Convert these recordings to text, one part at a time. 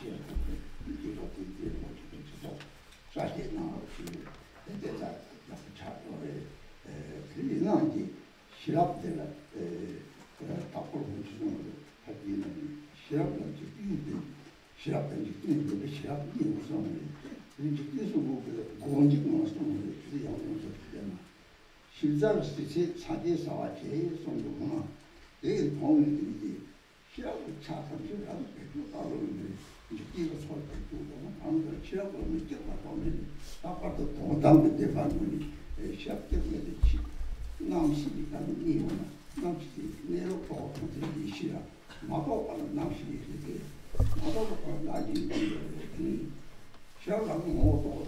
실자로 사제사와 제송도구나. 내일 보면 시라고 차상주라고 배우가로는 이제 이거 소리 듣고 아무도 시라고 느껴봐 보면 아빠도 동담도 대반문이 시합 때문에 남시니까 니오나 남시 내로고 그들이 시라 마법과는 남시이 이렇게 마법과 나지 시합하고 뭐도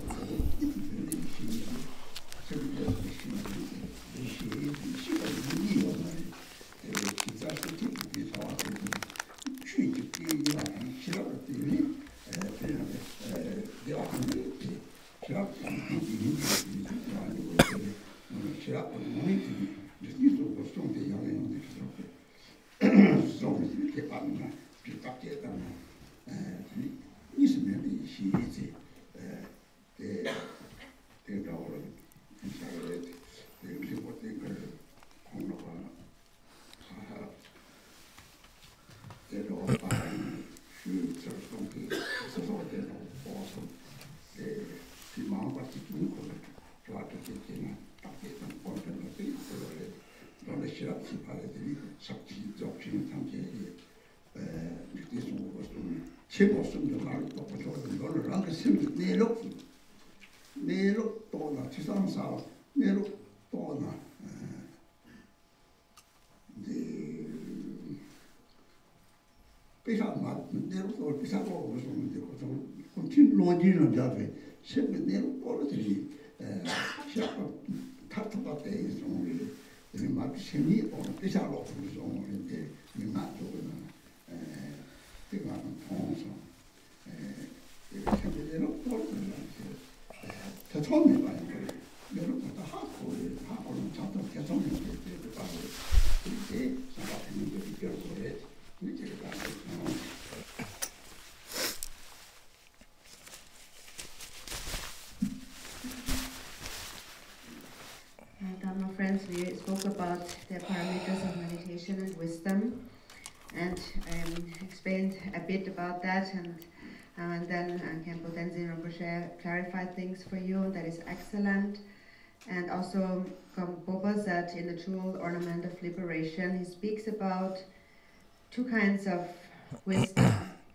Friends, we spoke about the parameters of meditation and wisdom, and explained a bit about that, and then Khenpo Tenzin Rinpoche clarified things for you. That is excellent. And also, Boba said in the Jewel Ornament of Liberation, he speaks about two kinds of wisdom: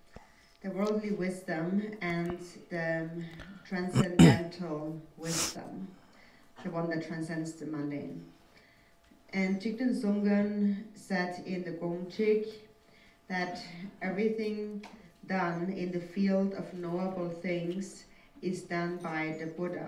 the worldly wisdom and the transcendental wisdom, the one that transcends the mundane. And Jigten Sungen said in the Gongchik that everything done in the field of knowable things is done by the Buddha.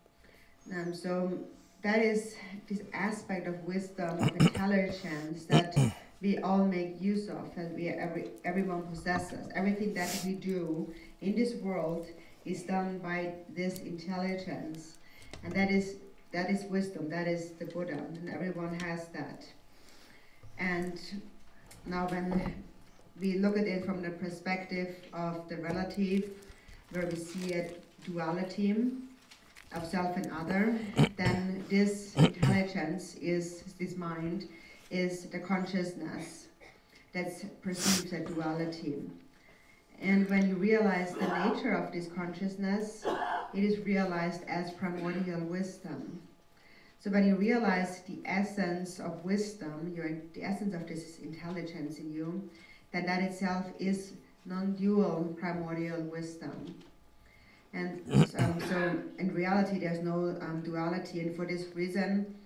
So that is this aspect of wisdom, of intelligence that we all make use of, that everyone possesses. Everything that we do in this world is done by this intelligence, and that is wisdom, that is the Buddha, and everyone has that. And now when we look at it from the perspective of the relative, where we see a duality of self and other, then this intelligence this mind, is the consciousness that perceives a duality. And when you realize the nature of this consciousness, it is realized as primordial wisdom. So when you realize the essence of wisdom, the essence of this intelligence in you, then that itself is non-dual primordial wisdom. And so in reality there's no duality, and for this reason,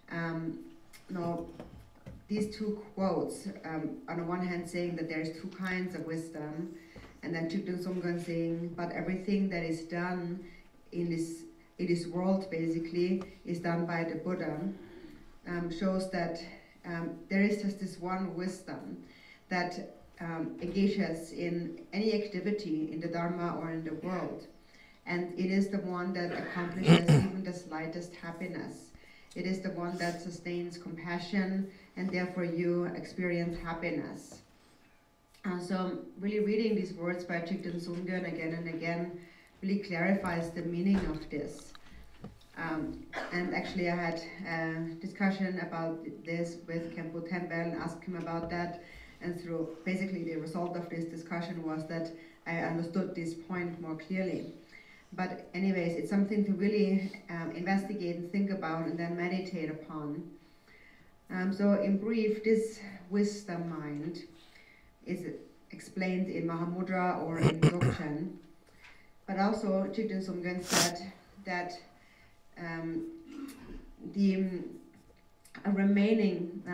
these two quotes, on the one hand saying that there's two kinds of wisdom, and then Jigten Sungen saying, but everything that is done in this world basically is done by the Buddha, shows that there is just this one wisdom that engages in any activity in the Dharma or in the world. And it is the one that accomplishes even the slightest happiness. It is the one that sustains compassion, and therefore you experience happiness. So really reading these words by Jigten Sungden again and again really clarifies the meaning of this. And actually I had a discussion about this with Khenpo Tembel and asked him about that, and through basically the result of this discussion was that I understood this point more clearly. But anyways, it's something to really investigate and think about and then meditate upon. So in brief, this wisdom mind is explained in Mahamudra or in Dzogchen. But also Jigten Sungden said that the remaining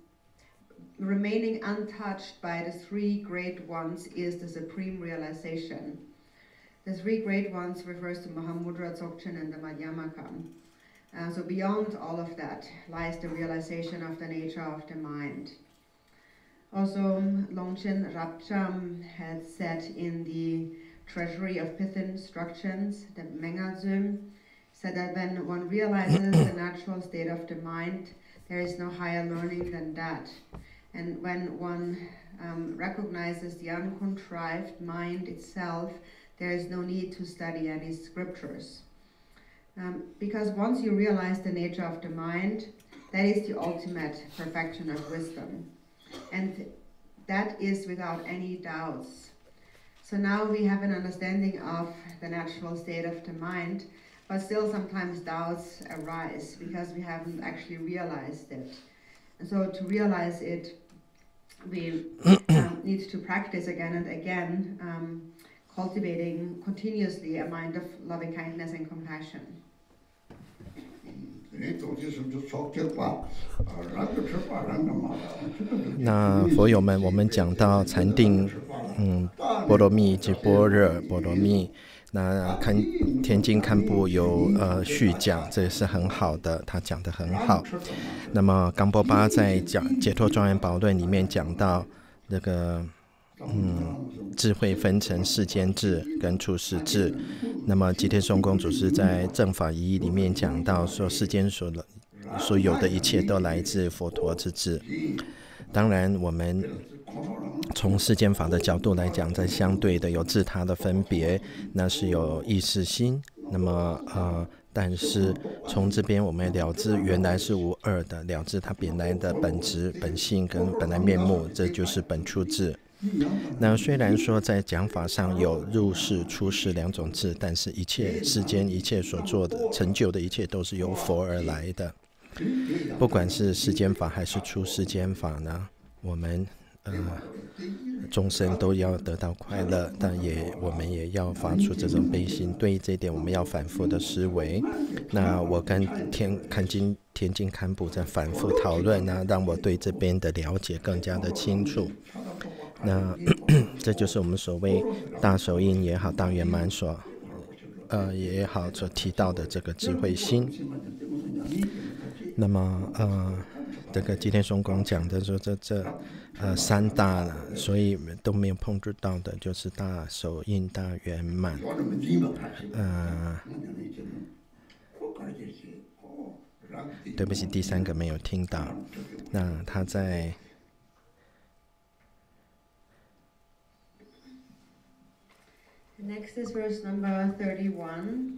untouched by the three great ones is the supreme realization. The three great ones refers to Mahamudra, Dzogchen, and the Madhyamaka. So beyond all of that lies the realization of the nature of the mind. Also, Longchen Rabcham had said in the Treasury of Pith Instructions, the Menga-zum, said that when one realizes the natural state of the mind, there is no higher learning than that. And when one recognizes the uncontrived mind itself, there is no need to study any scriptures. Because once you realize the nature of the mind, that is the ultimate perfection of wisdom. And that is without any doubts. So now we have an understanding of the natural state of the mind, but still sometimes doubts arise because we haven't actually realized it. And so to realize it, we need to practice again and again, cultivating continuously a mind of loving kindness and compassion. 那佛友们，我们讲到禅定，波罗蜜及般若波罗蜜。那田径堪布有续讲，这也是很好的，他讲得很好。那么冈波巴在讲《解脱庄严宝论》里面讲到那个智慧分成世间智跟处世智。那么吉田松公主是在正法一义里面讲到说，世间所有的一切都来自佛陀之智。当然我们从世间法的角度来讲，在相对的有自他的分别，那是有意识心。那么但是从这边我们了知原来是无二的，了知它本来的本质本性跟本来面目，这就是本初智。那虽然说在讲法上有入世出世两种智，但是一切世间一切所做的成就的一切都是由佛而来的。不管是世间法还是出世间法呢，我们众生都要得到快乐，但我们也要发出这种悲心。对于这一点我们要反复的思维。那我跟田径堪布在反复讨论，那让我对这边的了解更加的清楚。那这就是我们所谓大手印也好，大圆满也好所提到的这个智慧心。那么这个吉田松公讲的说这三大呢，所以都没有碰触到的就是大手印大圆满。对不起，第三个没有听到。那他在 Next is verse number 31.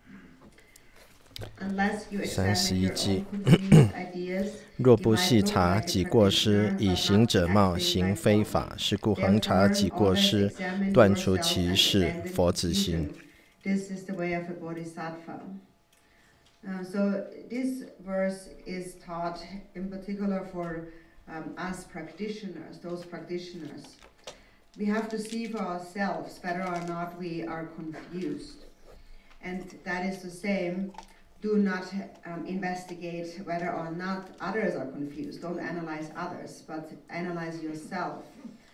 Unless you examine your own confused ideas, 若不细察己过失，以行者貌行非法，是故恒察己过失，断除其事，佛子行。 This is the way of a bodhisattva. So this verse is taught in particular for us practitioners, those practitioners. We have to see for ourselves whether or not we are confused. And that is the same. Do not investigate whether or not others are confused. Don't analyze others, but analyze yourself.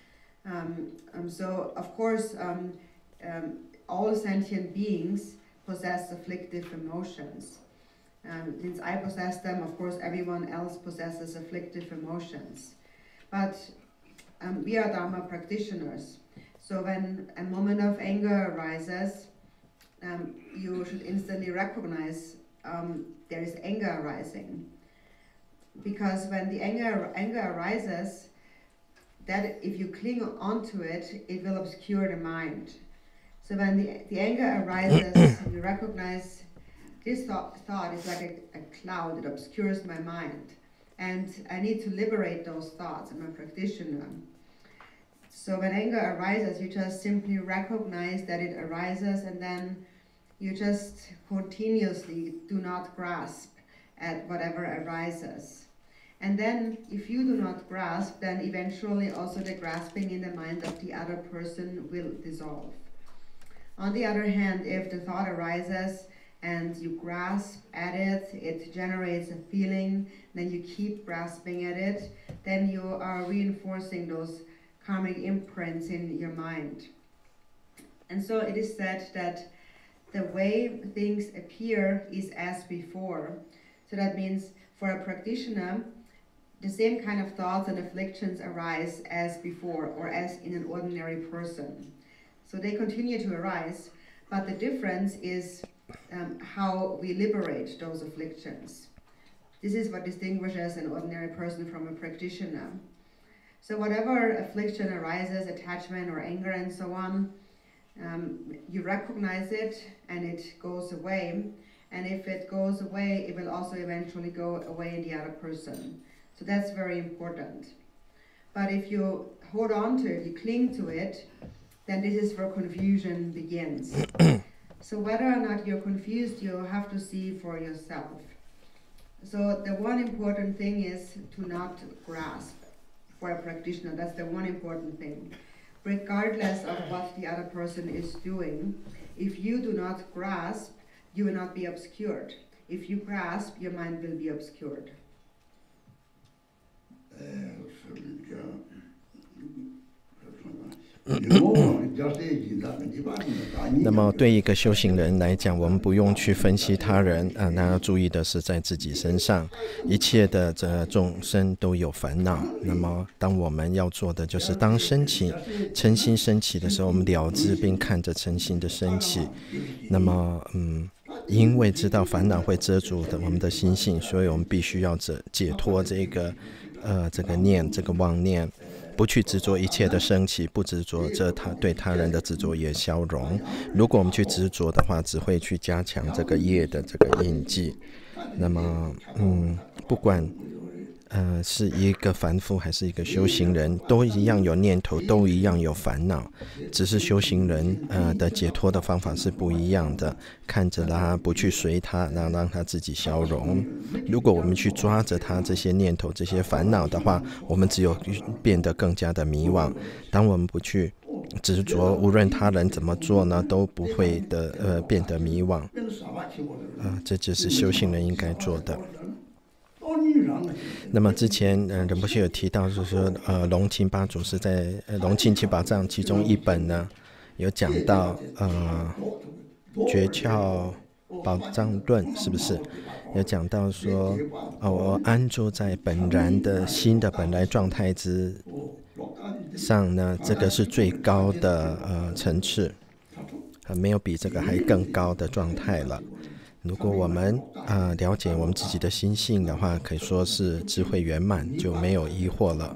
So, of course, all sentient beings possess afflictive emotions. Since I possess them, of course, everyone else possesses afflictive emotions. But we are Dharma practitioners. So when a moment of anger arises, you should instantly recognize there is anger arising. Because when the anger arises, that if you cling onto it, it will obscure the mind. So when the anger arises, you recognize this thought is like a cloud that obscures my mind. And I need to liberate those thoughts. I'm a practitioner. So when anger arises, you just simply recognize that it arises, and then you just continuously do not grasp at whatever arises. And then if you do not grasp, then eventually also the grasping in the mind of the other person will dissolve. On the other hand, if the thought arises and you grasp at it, it generates a feeling, then you keep grasping at it, then you are reinforcing those karmic imprints in your mind. And so it is said that the way things appear is as before. So that means for a practitioner, the same kind of thoughts and afflictions arise as before, or as in an ordinary person. So they continue to arise, but the difference is how we liberate those afflictions. This is what distinguishes an ordinary person from a practitioner. So whatever affliction arises, attachment or anger and so on, you recognize it and it goes away. And if it goes away, it will also eventually go away in the other person. So that's very important. But if you hold on to it, you cling to it, then this is where confusion begins. So whether or not you're confused, you have to see for yourself. So the one important thing is to not grasp for a practitioner. That's the one important thing. Regardless of what the other person is doing, if you do not grasp, you will not be obscured. If you grasp, your mind will be obscured. 那么对一个修行人来讲，我们不用去分析他人那要注意的是在自己身上，一切的众生都有烦恼。那么当我们要做的就是当嗔心升起的时候，我们了知并看着嗔心的升起。那么因为知道烦恼会遮住我们的心性，所以我们必须要解脱这个念，这个妄念，不去执着一切的升起，不执着对他人的执着也消融。如果我们去执着的话，只会去加强这个业的这个印记。那么不管是一个凡夫还是一个修行人，都一样有念头，都一样有烦恼，只是修行人的解脱的方法是不一样的。看着他，不去随他，让他自己消融。如果我们去抓着他这些念头、这些烦恼的话，我们只有变得更加的迷惘。当我们不去执着，无论他人怎么做呢，都不会变得迷惘。这就是修行人应该做的。那么之前仁波切有提到，就是说龙钦巴祖师在龙钦七宝藏其中一本呢，有讲到诀窍宝藏论，是不是有讲到说我安住在本然的心的本来状态之上呢，这个是最高的层次，没有比这个还更高的状态了。如果我们了解我们自己的心性的话，可以说是智慧圆满，就没有疑惑了。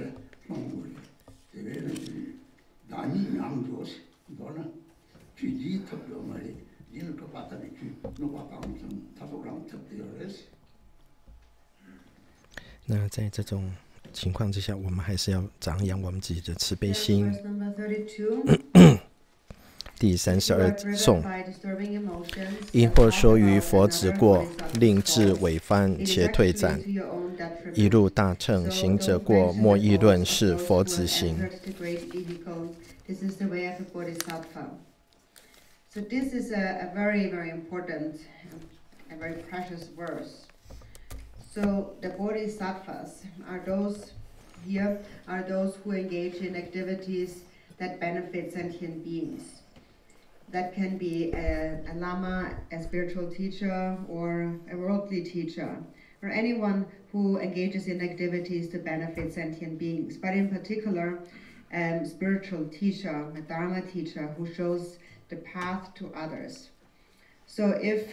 那在这种情况之下，我们还是要长养我们自己的慈悲心。第32颂，因或说于佛子过，令智违犯且退展，一入大乘，行者过，莫议论是佛子行。 So this is a very, very important and very precious verse. So the bodhisattvas are those who engage in activities that benefit sentient beings. That can be a lama, a spiritual teacher, or a worldly teacher, or anyone who engages in activities to benefit sentient beings. But in particular, spiritual teacher, a dharma teacher who shows the path to others. So if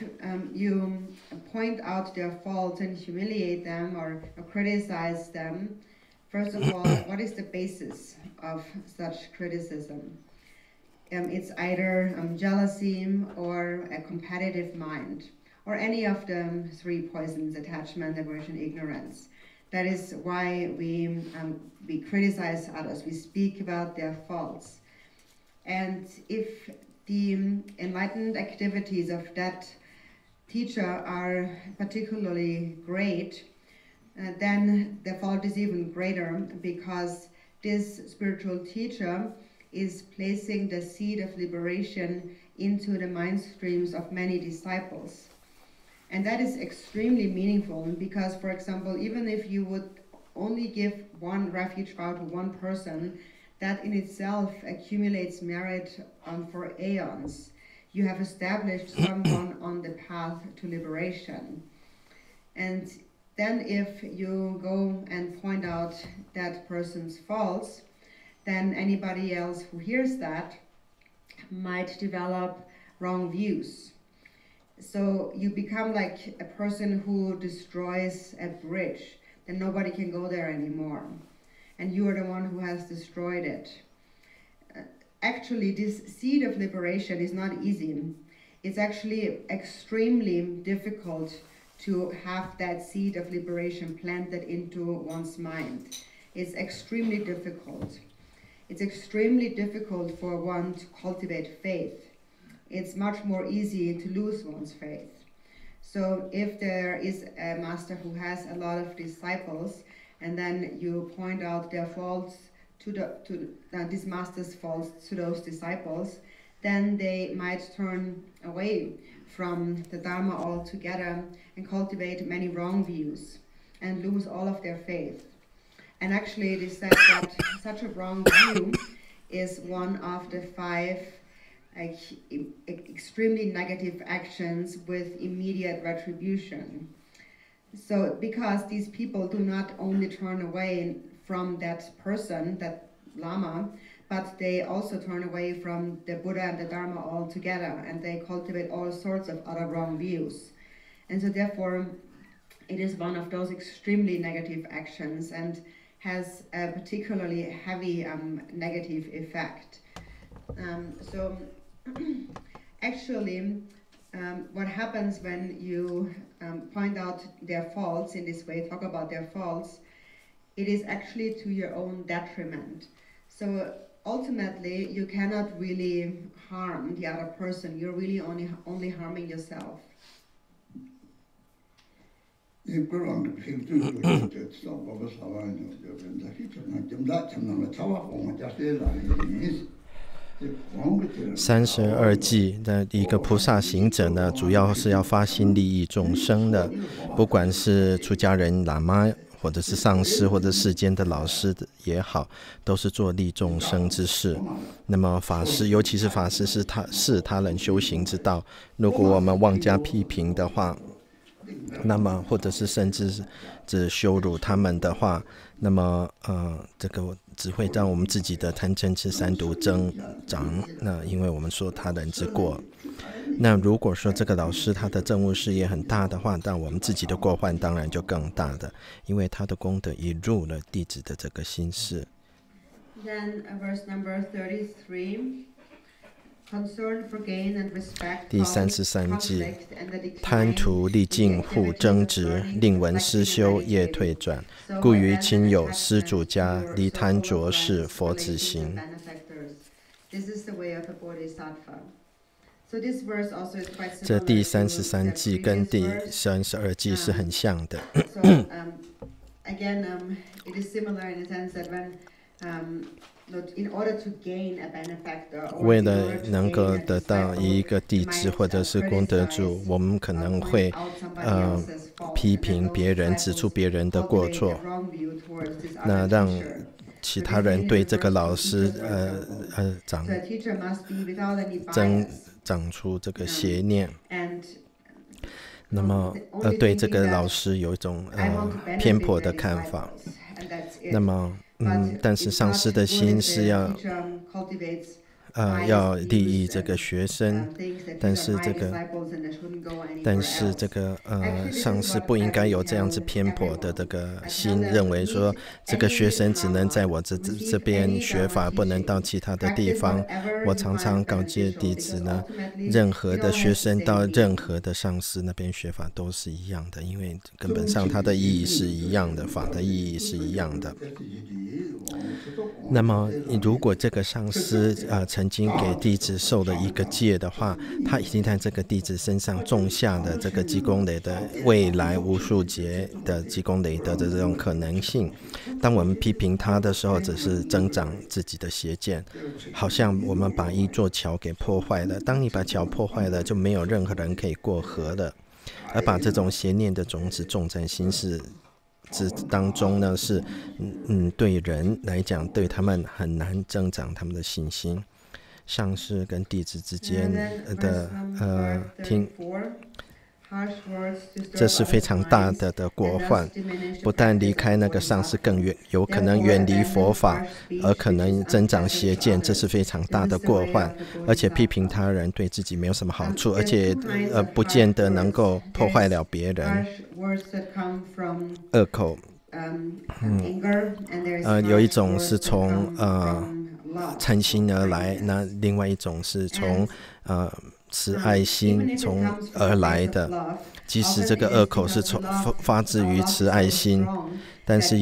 you point out their faults and humiliate them or criticize them, First of all, what is the basis of such criticism? It's either jealousy or a competitive mind, or any of the three poisons: attachment, aversion, ignorance. That is why we criticize others. We speak about their faults. And if the enlightened activities of that teacher are particularly great, then the fault is even greater, because this spiritual teacher is placing the seed of liberation into the mind streams of many disciples. And that is extremely meaningful, because, for example, even if you would only give one refuge vow to one person, that in itself accumulates merit for aeons. You have established someone on the path to liberation. And then if you go and point out that person's faults, then anybody else who hears that might develop wrong views. So you become like a person who destroys a bridge, then nobody can go there anymore. And you are the one who has destroyed it. Actually, this seed of liberation is not easy. It's actually extremely difficult to have that seed of liberation planted into one's mind. It's extremely difficult. It's extremely difficult for one to cultivate faith. It's much more easy to lose one's faith. So if there is a master who has a lot of disciples, and then you point out their faults this master's faults to those disciples, then they might turn away from the Dharma altogether and cultivate many wrong views and lose all of their faith. And actually it is said that such a wrong view is one of the 5 extremely negative actions with immediate retribution. So because these people do not only turn away from that person, that Lama, but they also turn away from the Buddha and the Dharma altogether, and they cultivate all sorts of other wrong views. And so therefore it is one of those extremely negative actions and has a particularly heavy negative effect. Actually, what happens when you point out their faults in this way, talk about their faults, it is actually to your own detriment. So ultimately, you cannot really harm the other person. You're really only harming yourself. 32计的一个菩萨行者呢，主要是要发心利益众生的，不管是出家人、喇嘛，或者是上师，或者世间的老师也好，都是做利众生之事。那么法师，尤其是法师是他人修行之道，如果我们妄加批评的话，那么或者是甚至是羞辱他们的话，那么这个只会让我们自己的贪嗔痴三毒增长。那因为我们说他人之过，那如果说这个老师他的政务事业很大的话，但我们自己的过患当然就更大的，因为他的功德已入了弟子的这个心事。 Then verse number 33. 第33计，贪图利尽互争执，令闻思修业退转，故于亲友施主家，离贪着事佛子行。这第33计跟第32计是很像的。为了能够得到一个弟子或者是功德主，我们可能会批评别人，指出别人的过错，那让其他人对这个老师长出这个邪念，那么对这个老师有一种偏颇的看法。那么但是上师的心是要要利益这个学生，但是这个上司不应该有这样子偏颇的这个心，认为说这个学生只能在我这边学法，不能到其他的地方。我常常告诫弟子呢，任何的学生到任何的上司那边学法都是一样的，因为根本上它的意义是一样的，法的意义是一样的。那么如果这个上司曾经给弟子受了一个戒的话，他已经在这个弟子身上种下的这个积功累的未来无数劫的积功累德的这种可能性。当我们批评他的时候，只是增长自己的邪见，好像我们把一座桥给破坏了。当你把桥破坏了，就没有任何人可以过河了。而把这种邪念的种子种在心事当中呢，是对人来讲，对他们很难增长他们的信心。上师跟弟子之间的这是非常大的过患，不但离开那个上师，更有可能远离佛法，而可能增长邪见，这是非常大的过患。而且批评他人对自己没有什么好处，而且不见得能够破坏了别人。恶口，有一种是从嗔心而来，那另外一种是从慈爱心而来的。即使这个恶口是发自于慈爱心，但是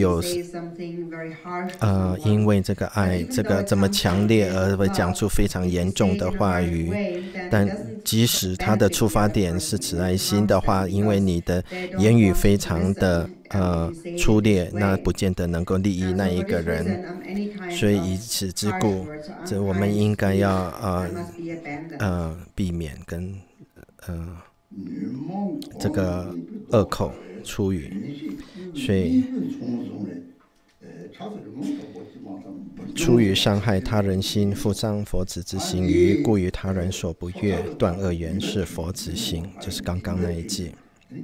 因为这个爱这么强烈而会讲出非常严重的话语。但即使他的出发点是慈爱心的话，因为你的言语非常的粗劣，那不见得能够利益那一个人。所以以此之故，我们应该要避免跟这个恶口出语。所以出于伤害他人心，复伤佛子之行于，故于他人所不悦，断恶缘是佛子行。就是刚刚那一句。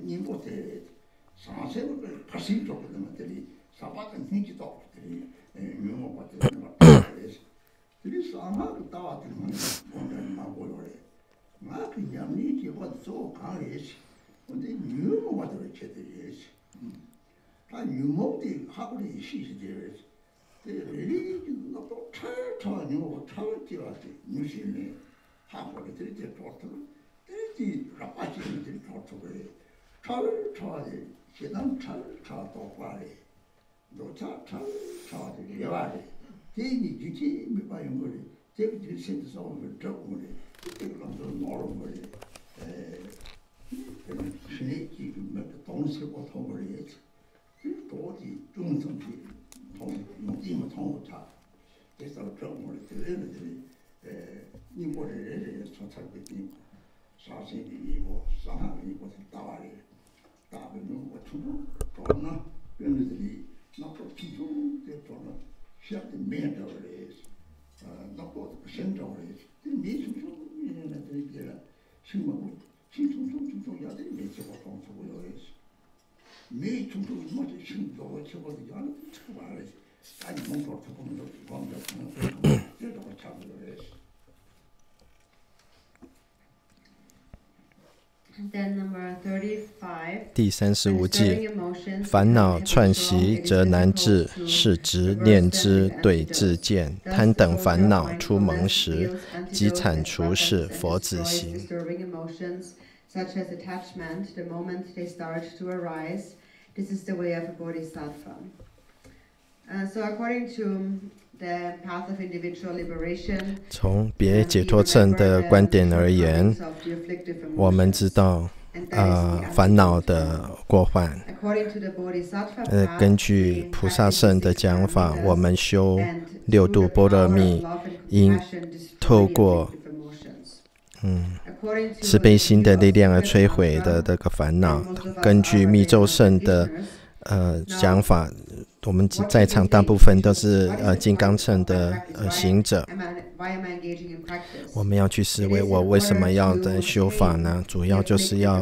第35计，烦恼串习则难治，是执念之对治见，贪等烦恼出萌时，即铲除是佛子行。 Such as attachment, the moment they start to arise, this is the way of a bodhisattva. So according to the path of individual liberation, 从别解脱乘的观点而言，我们知道烦恼的过患。根据菩萨圣的讲法，我们修六度波罗蜜，应透过慈悲心的力量而摧毁的这个烦恼。根据密咒圣的讲法，我们在场大部分都是金刚乘的行者。我们要去思维，我为什么要在修法呢？主要就是要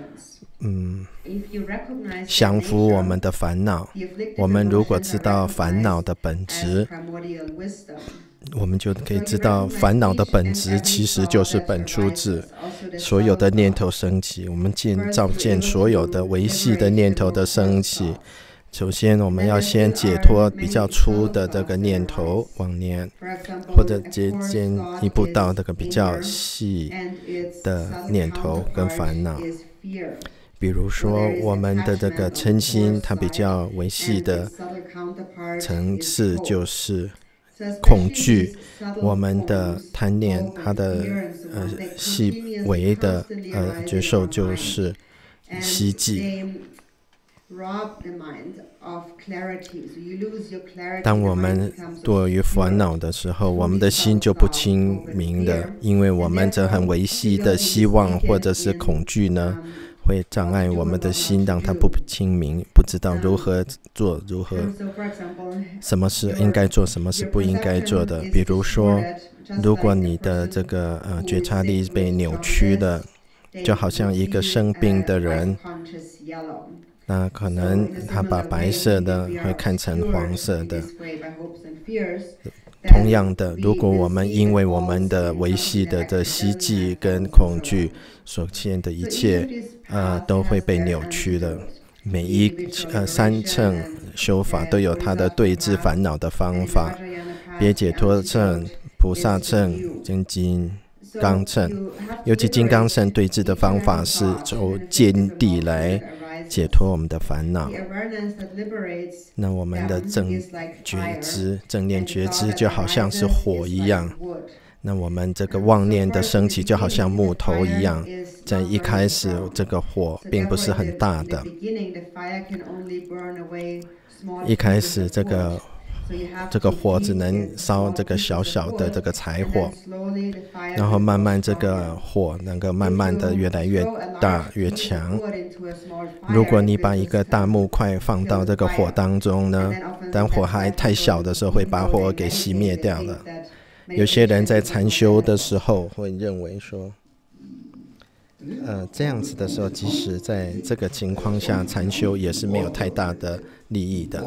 降服我们的烦恼。我们如果知道烦恼的本质， 我们就可以知道烦恼的本质其实就是本初智，所有的念头升起，我们照见所有的维系的念头的升起。首先我们要先解脱比较粗的这个念头妄念，或者进一步到这个比较细的念头跟烦恼。比如说我们的这个嗔心，它比较维系的层次就是恐惧，我们的贪念，它的细微的觉受就是希冀。当我们堕于烦恼的时候，我们的心就不清明的，因为我们这很维系的希望或者是恐惧呢，会障碍我们的心，让它不清明，不知道如何做，什么是应该做，什么是不应该做的。比如说，如果你的这个觉察力被扭曲了，就好像一个生病的人，那可能他把白色的会看成黄色的。同样的，如果我们因为我们的维系的这希冀跟恐惧所现的一切都会被扭曲的。每一三乘修法都有它的对治烦恼的方法，别解脱乘、菩萨乘跟金刚乘，尤其金刚乘对治的方法是从见地来解脱我们的烦恼。那我们的正觉知、正念觉知就好像是火一样，那我们这个妄念的升起就好像木头一样，在一开始这个火并不是很大的，一开始这个火只能烧这个小小的这个柴火，然后慢慢这个火能够慢慢的越来越大越强。如果你把一个大木块放到这个火当中呢，当火还太小的时候会把火给熄灭掉了。有些人在禅修的时候会认为说这样子的时候，即使在这个情况下禅修也是没有太大的利益的。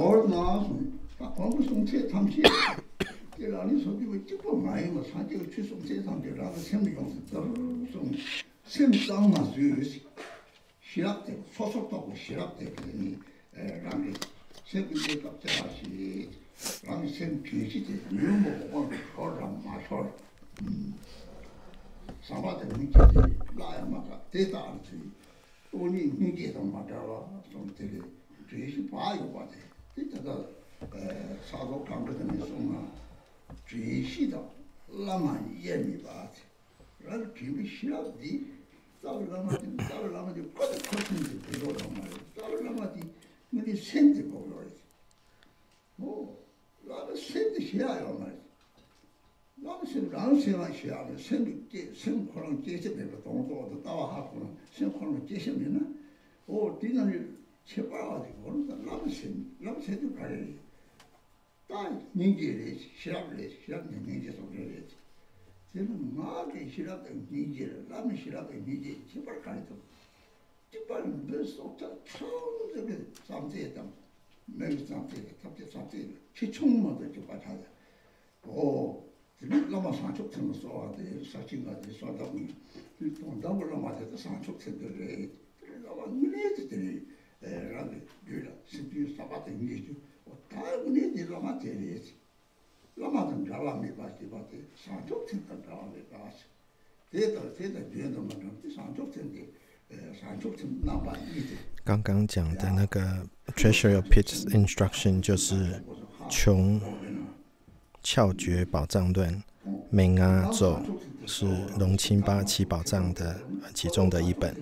刚刚讲的那个 Treasure of Pits Instruction 就是穷窍诀宝藏论，明阿咒是龙钦八七宝藏的其中的一本。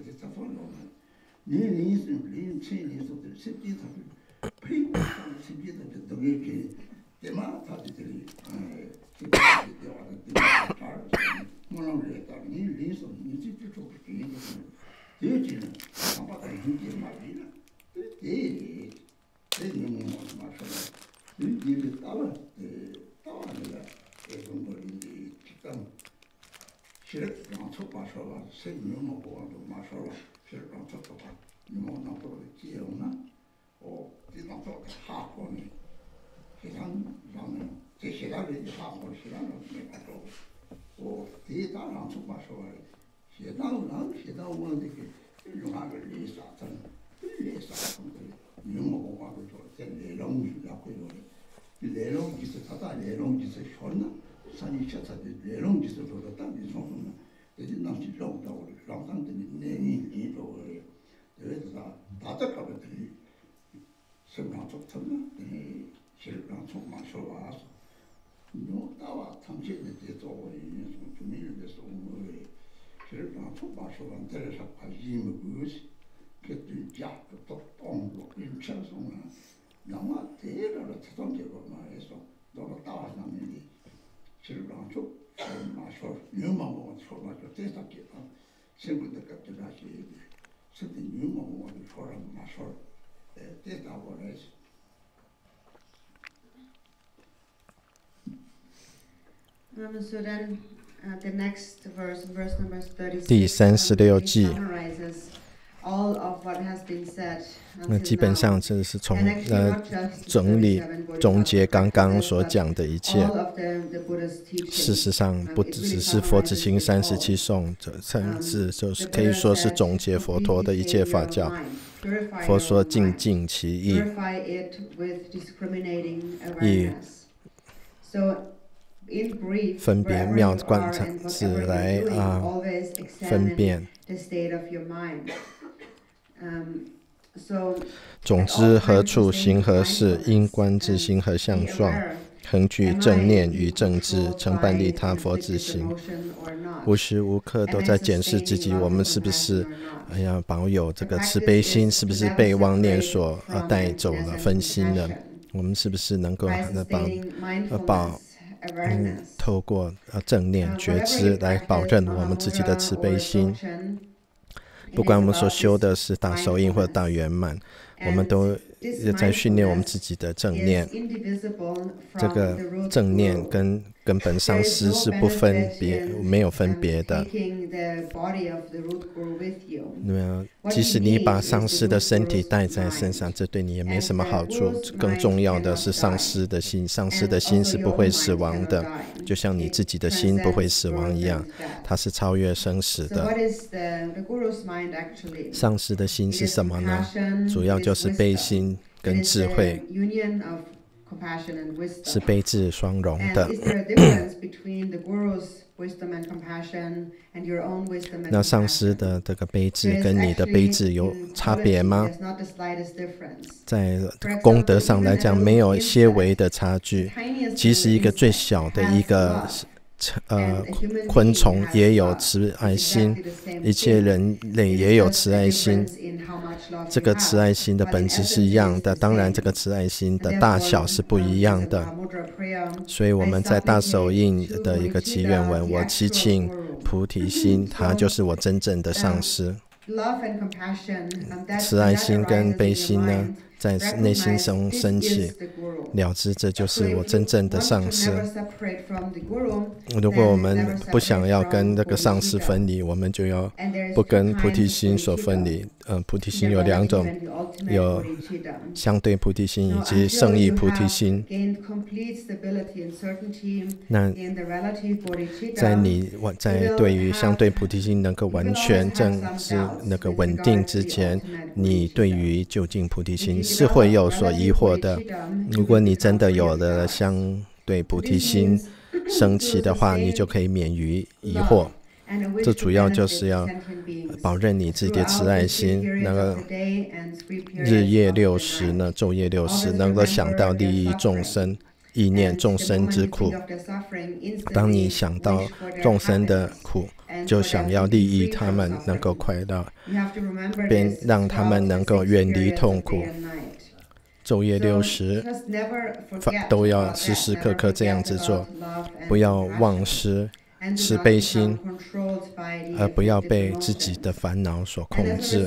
这些那人就把我些那人没法做，我第一大让出把说的，些那我那个用那个雷沙针，雷沙针的，用我话就说，在雷龙鱼要会做的，雷龙就是他打雷龙就是选了，上一下他的雷龙就是做的当地从什么，这就那是绕到的，绕上的你做的，就是啥，大家搞的这里，身上做什么，身上做嘛说话。侬大话长期的在做的，就没人在说我的，其实讲出版说完，这是块一么关系，给对家的都当落跟轻松了，那么这个了这种结果嘛来说，到了大上面的，其实讲出嘛说，牛毛我说嘛就这种结果，生活的个这那些，是的牛毛我就说了嘛说，这大我来说。 So then, the next verse, verse number 36, 第36季 summarizes all of what has been said 那 until 基本 now. 上这是从 And actually not just 整理 37 Bodhisattvas 总结刚刚所 but 讲的一切。 all of the Buddha's 事 teachings. 实上，不只是佛子行37颂，甚至就是可以说是总结佛陀的一切法教。佛说尽尽其意， Purify it with discriminating 以 awareness. So, in brief, 分别 wherever 妙 you 观 are 察 and 是 whatever 来 you're doing, always 分 examine 辨。 the state of your mind. So, 总之，何处行何事，因观自心和相状，恒具正念与正知，承办利他佛子行。无时无刻都在检视自己，我们是不是要保有这个慈悲心，是不是被妄念所带走了、分心了？我们是不是能够透过正念觉知来保证我们自己的慈悲心？不管我们所修的是大手印或者大圆满，我们都在训练我们自己的正念。这个正念跟根本上师是不分别、没有分别的。即使你把上师的身体带在身上，这对你也没什么好处。更重要的是上师的心，上师的心是不会死亡的，就像你自己的心不会死亡一样，它是超越生死的。上师的心是什么呢？主要就是悲心跟智慧，是悲智双融的。那上师的这个悲智跟你的悲智有差别吗？在功德上来讲，没有些微的差距。其实一个最小的一个昆虫也有慈爱心，一切人类也有慈爱心。这个慈爱心的本质是一样的，当然这个慈爱心的大小是不一样的。所以我们在大手印的一个祈愿文，我祈请菩提心，它就是我真正的上师。慈爱心跟悲心呢，在内心中升起，了知这就是我真正的上师。如果我们不想要跟这个上师分离，我们就要不跟菩提心所分离。菩提心有两种，有相对菩提心以及胜意菩提心。那在对于相对菩提心能够完全正知那个稳定之前，你对于究竟菩提心是会有所疑惑的。如果你真的有了相对菩提心升起的话，你就可以免于疑惑。这主要就是要保证你自己的慈爱心，那个日夜60呢，昼夜60，能够想到利益众生，意念众生之苦。当你想到众生的苦，就想要利益他们能够快乐，便让他们能够远离痛苦。昼夜60都要时时刻刻这样子做，不要忘失慈悲心，而不要被自己的烦恼所控制。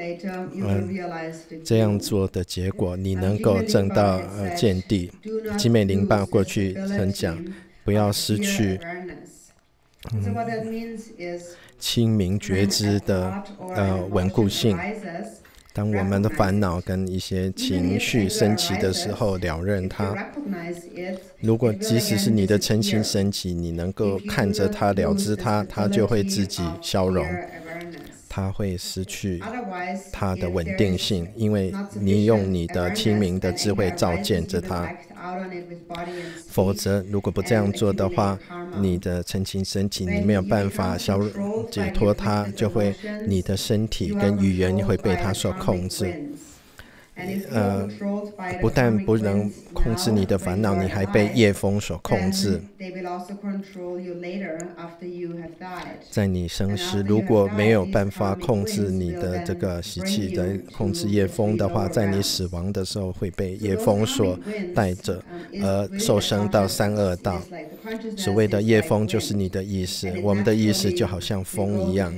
这样做的结果，你能够证到见地。基美林巴过去曾讲，不要失去清明觉知的稳固性。 当我们的烦恼跟一些情绪升起的时候，了认它。如果即使是你的嗔心升起，你能够看着它，了知它，它就会自己消融，它会失去它的稳定性，因为你用你的清明的智慧照见着它。否则如果不这样做的话，你的嗔心升起，你没有办法解脱它，就会你的身体跟语言会被它所控制。不但不能控制你的烦恼，你还被夜风所控制。在你生时，如果没有办法控制你的这个习气的控制夜风的话，在你死亡的时候会被夜风所带着，而受生到三恶道。所谓的夜风就是你的意识，我们的意识就好像风一样，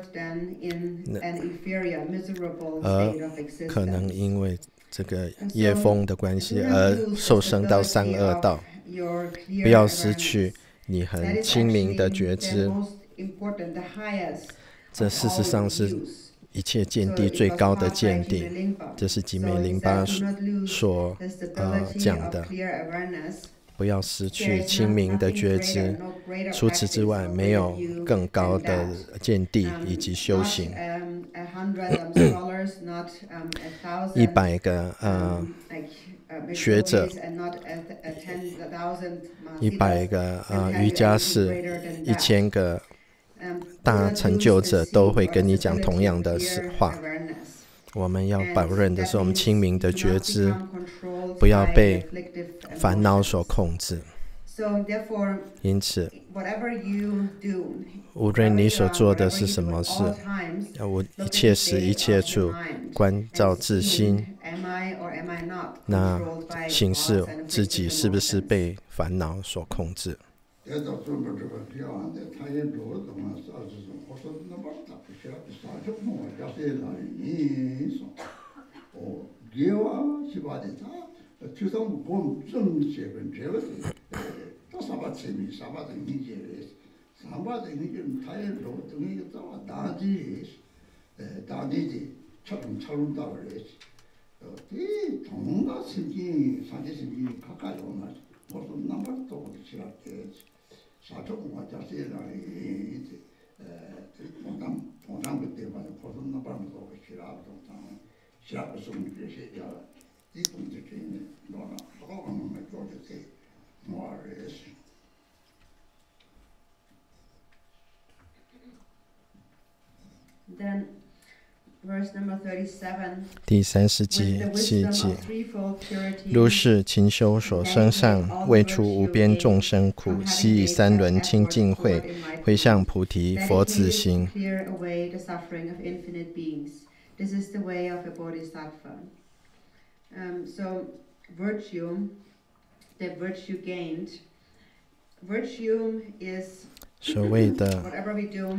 而可能因为这个夜风的关系而受生到三恶道。不要失去你很清明的觉知，这事实上是一切见地最高的见地，这是吉美林巴所讲的。不要失去清明的觉知，除此之外没有更高的见地以及修行。100个学者，100个瑜伽士，1000个大成就者都会跟你讲同样的话。我们要保证的是我们清明的觉知，不要被烦恼所控制。因此无论你所做的是什么事，要一切时一切处关照自心，那行事自己是不是被烦恼所控制。第37节，如是勤修所生上，为除无边众生苦，悉以三轮清净慧，回向菩提佛子行。This is the way of a bodhisattva. So virtue, the virtue gained, virtue is 所谓的 whatever we do,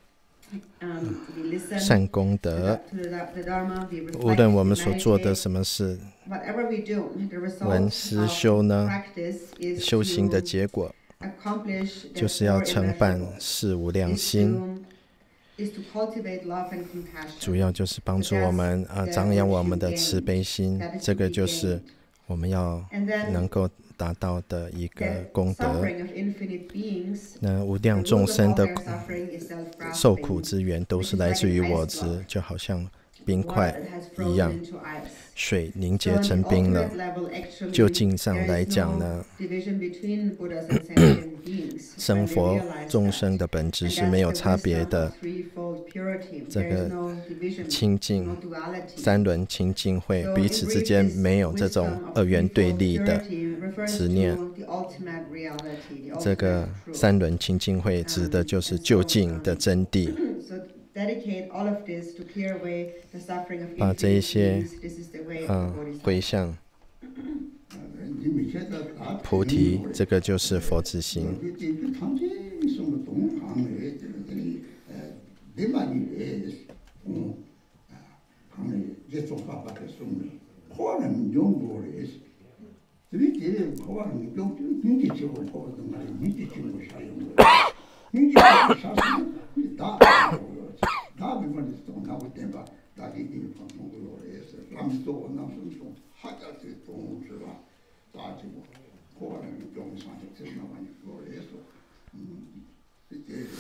we listen 善功德， to the Dharma, we reflect, 无论我们所做的什么事， whatever we do, the 闻 result 思修呢， of practice is 修行的 to 结果 accomplish the 就是要 four 承办 immeasurables, 四无量心， is to cultivate love and compassion. 主要就是帮助我们张扬我们的慈悲心，这个就是我们要能够达到的一个功德。 Suffering of infinite beings, 那无量众生的 the root of all their suffering is self-grasping, 受苦之源都是来自于我执，就好像冰块 water that has 一样 frozen into ice. 水凝结 So on 成 the 冰了 ultimate。level, actually, 就境上来讲 there 呢 is no division between Buddhas and sentient beings. 生 When they 佛 realize 众 that. 生的本质 And 是 that's 没有 the 差別 wisdom 的 of threefold purity. 这 There 个 is no division, 清净 no duality. 三轮清净慧 So 彼 in 此之 brief, 间 this 没有这种 wisdom of 二元对立 threefold 的 purity refers 执念。 to the ultimate reality, the 这个 ultimate truth. 三轮清净慧指的就是究竟的真谛。 So dedicate all of this to clear away the suffering of 把这一 infinite 些 beings. This is the way of the 回 Bodhisattva. 向菩提，这个就是佛子行。 다 这种是吧？大结果，可能用上就这么玩意儿来说，这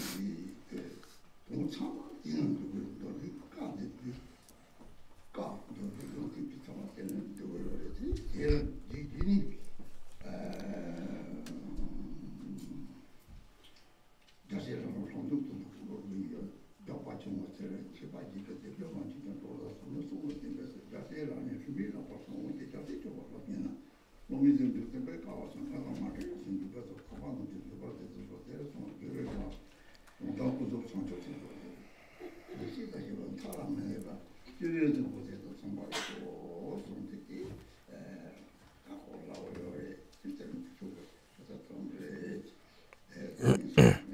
从厂里人就会到你干的，干就是用这比他们别人就会来这你这些人从中都要把中国这去把一个这个问题就做到什么时候这个是这些人也是为了把什么问题这些就把它变了。我们就这个搞上那个嘛，这个是这个搞完了就把这说这个从这个嘛，从到不走上就是说，这些这些问他们那个，就是这个这个从把这个从这个干活了，我要的这种就这种的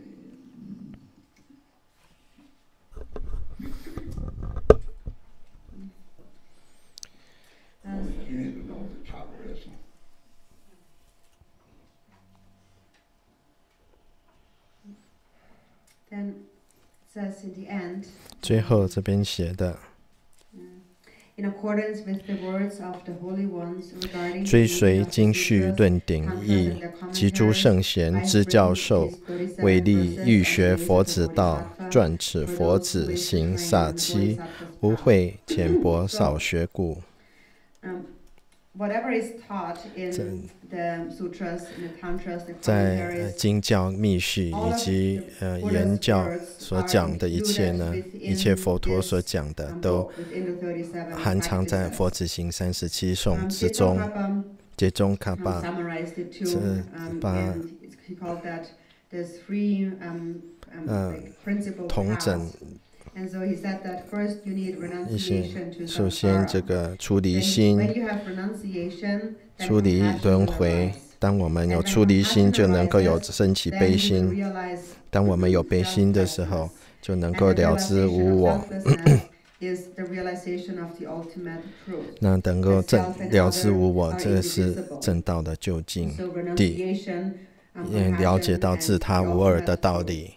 Then says in the end, 最后这边写的， in accordance with the words of the holy ones regarding 追随经序论鼎义及诸圣贤之教授，为立欲学佛子道，转此佛子行萨期，无会浅薄少学故。 whatever is taught in the sutras, in the tantras, the 在 commentaries, 经教密序以及言教所讲的一切呢，一切佛陀所讲的都 within the 37 含藏在佛子行37颂之中。节中卡巴 summarized it too, 这把 and he called that there's three like principal 统 paths. 整 And so he said that first you need 一些， renunciation to 首先这 samsara. 个出离 When 心， you have renunciation, then 出离 compassion 轮 will 回 arise.。 当我们有出离心，就能够有升起 Then 悲 you 心。 realize 当我们有悲心的时候， 就能够 and the 了知 realization 无 of 我。 selflessness is the realization of the ultimate truth. 那能够 Self and 了知 other 无我， are 这是 indivisible. 正道的究竟。 So renunciation, 也了解 compassion, 到 and 自他 the 无二的 ultimate 道 truth. 理。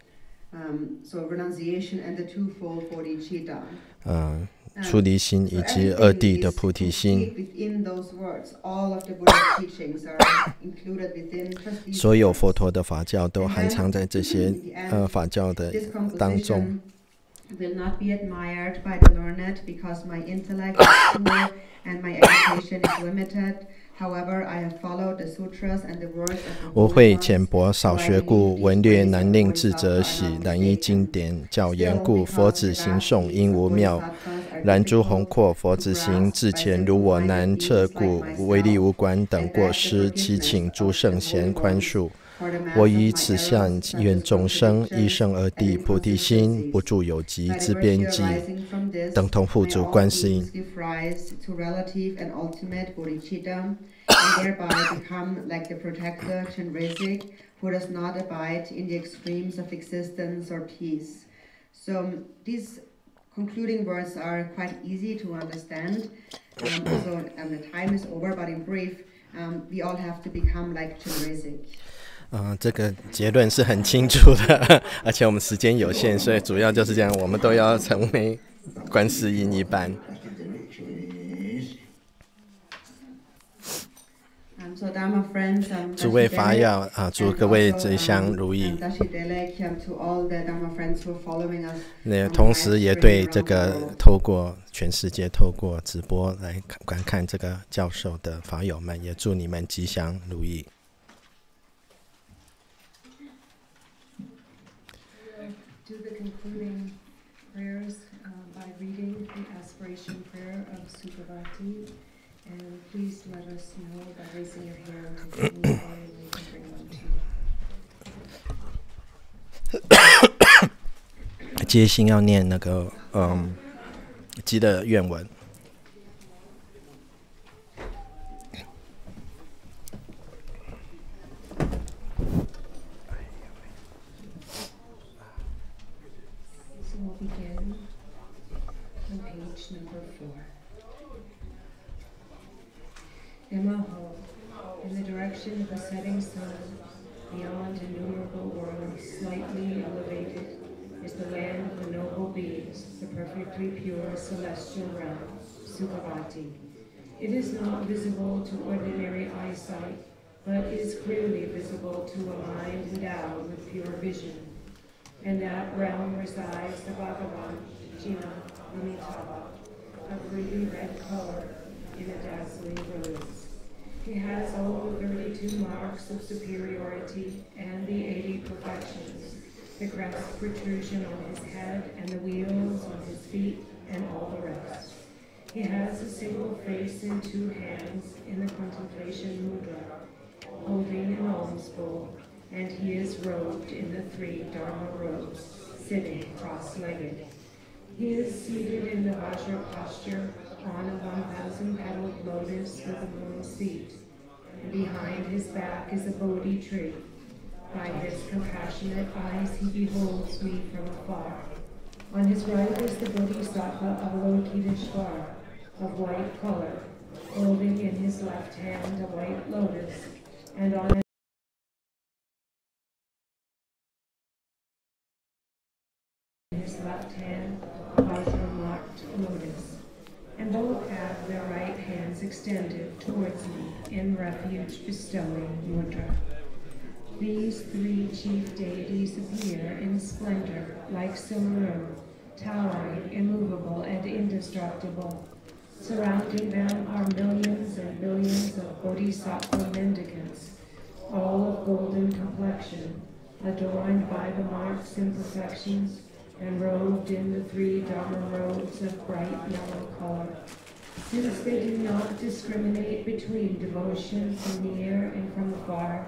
So renunciation and the twofold bodhicitta. 出离心以及二谛的菩提心。 Within those words, all of the Buddha's teachings are included within just these 所有 words. 佛陀的法教都含藏在这些 In the end, 法教的 this 当中。 composition will not be admired by the learned because my intellect is poor and my education is limited. However, I have followed the sutras and the words of the 无 holy 慧 ones, 浅薄少 so I 学 believe 故， these 闻略 ways 难 of 令智者 bodhisattvas 喜。 are not 然依 mistaken. 经典教言 Still, 故， because 佛子行 the 颂 vast 因 deeds 无 of 妙。 bodhisattvas are 然诸 difficult 宏阔，佛 to 子行 grasp 至 by 前，如我 simple-minded 难 beings 测 like 故， myself, 唯利无关等 and 过 beg 失， the 祈 forgiveness 请诸 of the 圣贤 holy 宽 ones 恕。 for the mass 我 of 以 my 此 errors, 相 such 愿 as 众生一 contradictions 生而 and 地菩提心， inconsistencies. 不住有极 By 之 the 边 virtue 际， arising from this, 等同护 may 主 all 观世音。 beings give rise to relative and ultimate bodhicitta, and thereby become like the protector Chenrezig, who does not abide in the extremes of existence or peace. So these concluding words are quite easy to understand. The time is over, but in brief, we all have to become like Chenrezig. 这个结论是很清楚的，而且我们时间有限，所以主要就是这样，我们都要成为观世音一般。 So Dharma friends, 诸位法友祝各位吉祥如意。 to all the Dharma friends who are following us. 那同时也对这个透过全世界透过直播来观看这个教授的法友们，也祝你们吉祥如意。 Do the concluding prayers by reading the aspiration prayer of Sukhavati, and please let us know by raising your hand if you need one, and we can bring one to you. 接心要念那个积的愿文。 So we'll begin on page number 4. Imaho, in the direction of the setting sun, beyond innumerable worlds, slightly elevated, is the land of the noble beings, the perfectly pure celestial realm, Sukhavati. It is not visible to ordinary eyesight, but is clearly visible to a mind endowed with pure vision. In that realm resides the Bhagavan, Jina Amitabha, of ruby red color in a dazzling rose. He has all the 32 marks of superiority and the 80 perfections, the crest protrusion on his head and the wheels on his feet and all the rest. He has a single face and 2 hands in the contemplation mudra, holding an alms bowl, and he is robed in the 3 Dharma robes, sitting cross-legged. He is seated in the Vajra posture on a 1,000-petaled lotus with a moon seat, and behind his back is a Bodhi tree. By his compassionate eyes he beholds me from afar. On his right is the Bodhisattva Avalokiteshvara, of white color, holding in his left hand a white lotus, and on his left hand a Vajra-marked lotus, and both have their right hands extended towards me in refuge bestowing mudra. These 3 chief deities appear in splendor like Sumuru, towering, immovable, and indestructible. Surrounding them are millions and billions of bodhisattva mendicants, all of golden complexion, adorned by the marks and perfections, and robed in the 3 Dharma robes of bright yellow color. Since they do not discriminate between devotion from near and from afar,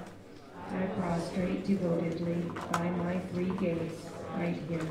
I prostrate devotedly by my 3 gates right here.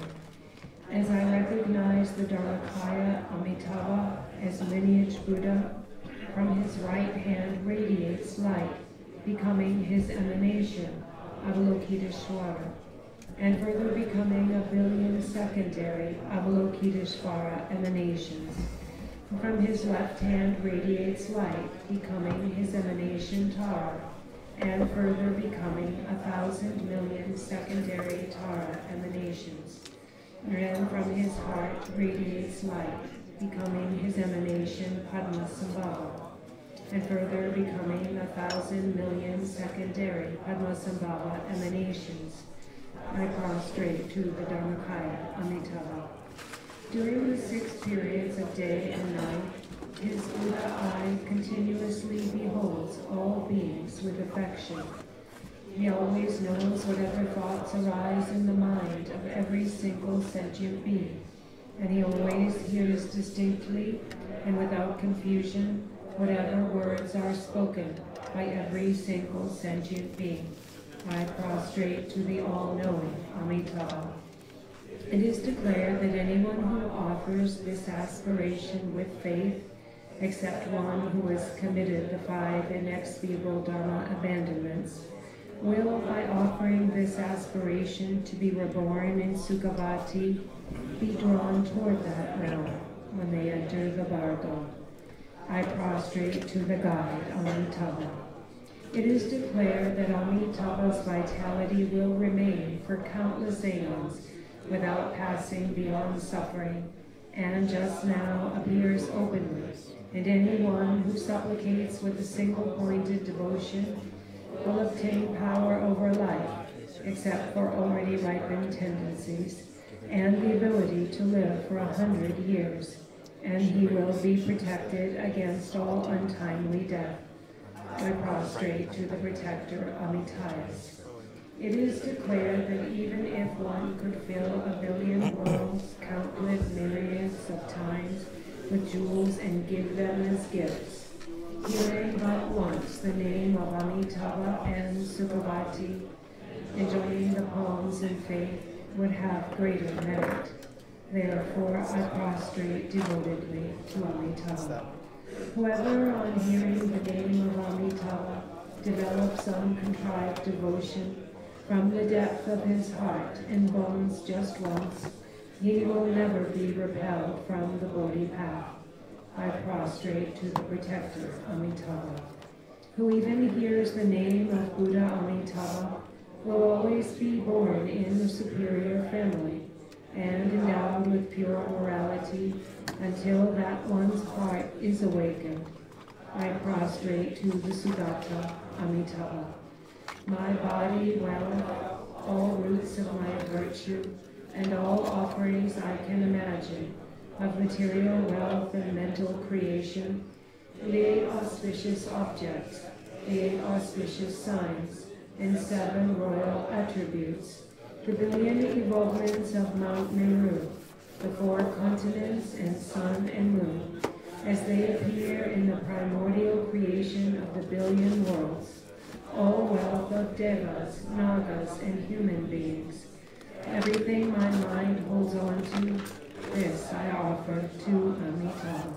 As I recognize the Dharmakaya Amitabha as lineage Buddha, from his right hand radiates light, becoming his emanation, Avalokiteshvara, and further becoming a billion secondary Avalokiteshvara emanations. From his left hand radiates light, becoming his emanation Tara, and further becoming 1,000 million secondary Tara emanations. And from his heart radiates light, becoming his emanation Padmasambhava, and further becoming 1,000 million secondary Padmasambhava emanations. I prostrate to the Dharmakaya Amitabha. During the 6 periods of day and night, his Buddha eye continuously beholds all beings with affection. He always knows whatever thoughts arise in the mind of every single sentient being, and he always hears distinctly and without confusion whatever words are spoken by every single sentient being. I prostrate to the all-knowing Amitabha. It is declared that anyone who offers this aspiration with faith, except one who has committed the 5 inexpiable Dharma abandonments, will, by offering this aspiration to be reborn in Sukhavati, be drawn toward that realm when they enter the Bhargava. I prostrate to the guide, Amitabha. It is declared that Amitabha's vitality will remain for countless aeons without passing beyond suffering, and just now appears openly, and anyone who supplicates with a single-pointed devotion will obtain power over life, except for already ripened tendencies, and the ability to live for 100 years, and he will be protected against all untimely death. I prostrate to the protector Amitayas. It is declared that even if one could fill 1 billion worlds, countless myriads of times, with jewels and give them as gifts, hearing but once the name of Amitabha and Sukhavati, enjoying the poems in faith, would have greater merit. Therefore, I prostrate devotedly to Amitabha. Whoever, on hearing the name of Amitabha, develops uncontrived devotion from the depth of his heart and bones just once, he will never be repelled from the Bodhi path. I prostrate to the protector Amitabha. Who even hears the name of Buddha Amitabha will always be born in the superior family and endowed with pure morality until that one's heart is awakened. I prostrate to the Sugata Amitabha. My body, wealth, all roots of my virtue, and all offerings I can imagine of material wealth and mental creation, the 8 auspicious objects, the 8 auspicious signs, and 7 royal attributes, the billion evolvements of Mount Meru, the 4 continents and sun and moon, as they appear in the primordial creation of the billion worlds, all wealth of devas, nagas, and human beings. Everything my mind holds on to, this I offer to Amitabha.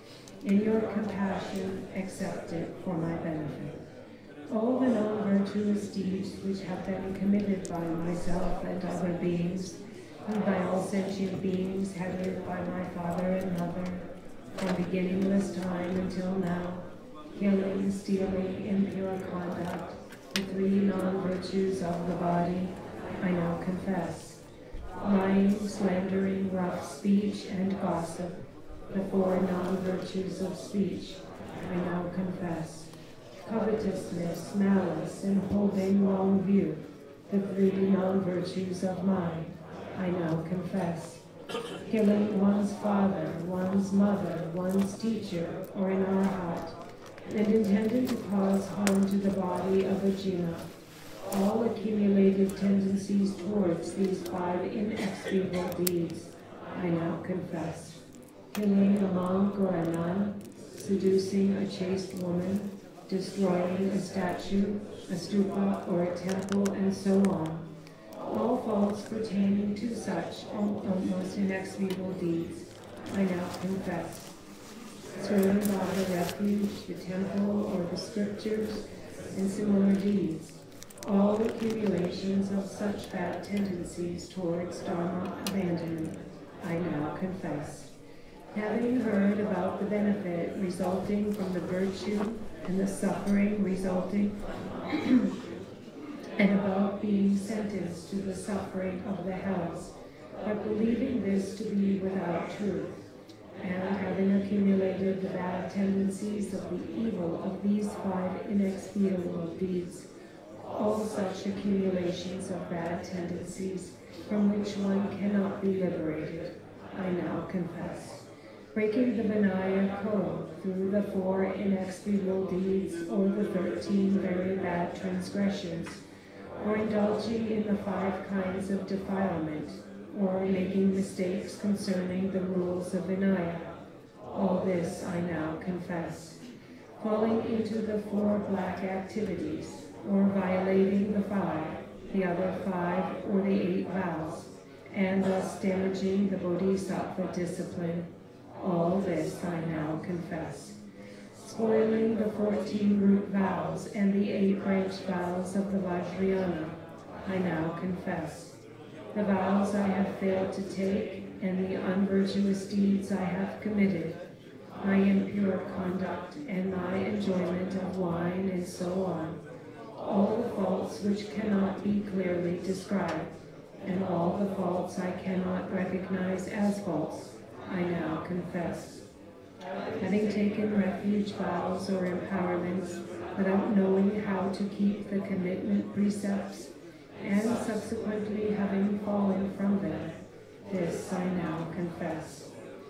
In your compassion, accept it for my benefit. All the non-virtuous deeds which have been committed by myself and other beings, and by all sentient beings headed by my father and mother, from beginningless time until now, killing, stealing, impure conduct, the 3 non-virtues of the body, I now confess. Lying, slandering, rough speech, and gossip, the 4 non-virtues of speech, I now confess. Covetousness, malice, and holding long view, the 3 non-virtues of mind, I now confess. Killing one's father, one's mother, one's teacher, or in our heart, and intended to cause harm to the body of a Jina, all accumulated tendencies towards these 5 inexpiable deeds, I now confess. Killing a monk or a nun, seducing a chaste woman, destroying a statue, a stupa, or a temple, and so on. All faults pertaining to such almost inexpiable deeds, I now confess. Swearing by the refuge, the temple, or the scriptures, and similar deeds, all accumulations of such bad tendencies towards Dharma abandonment, I now confess. Having heard about the benefit resulting from the virtue and the suffering resulting and about being sentenced to the suffering of the hells, but believing this to be without truth, and having accumulated the bad tendencies of the evil of these 5 inexpiable deeds, all such accumulations of bad tendencies from which one cannot be liberated, I now confess. Breaking the Vinaya code through the 4 inexpiable deeds or the 13 very bad transgressions, or indulging in the 5 kinds of defilement, or making mistakes concerning the rules of Vinaya. All this I now confess. Falling into the 4 black activities, or violating the 5, the other 5, or the 8 vows, and thus damaging the Bodhisattva discipline. All this I now confess. Spoiling the 14 root vows and the 8 branch vows of the Vajrayana, I now confess. The vows I have failed to take and the unvirtuous deeds I have committed, my impure conduct and my enjoyment of wine and so on, all the faults which cannot be clearly described, and all the faults I cannot recognize as faults, I now confess. Having taken refuge vows or empowerments without knowing how to keep the commitment precepts, and subsequently having fallen from them, this I now confess.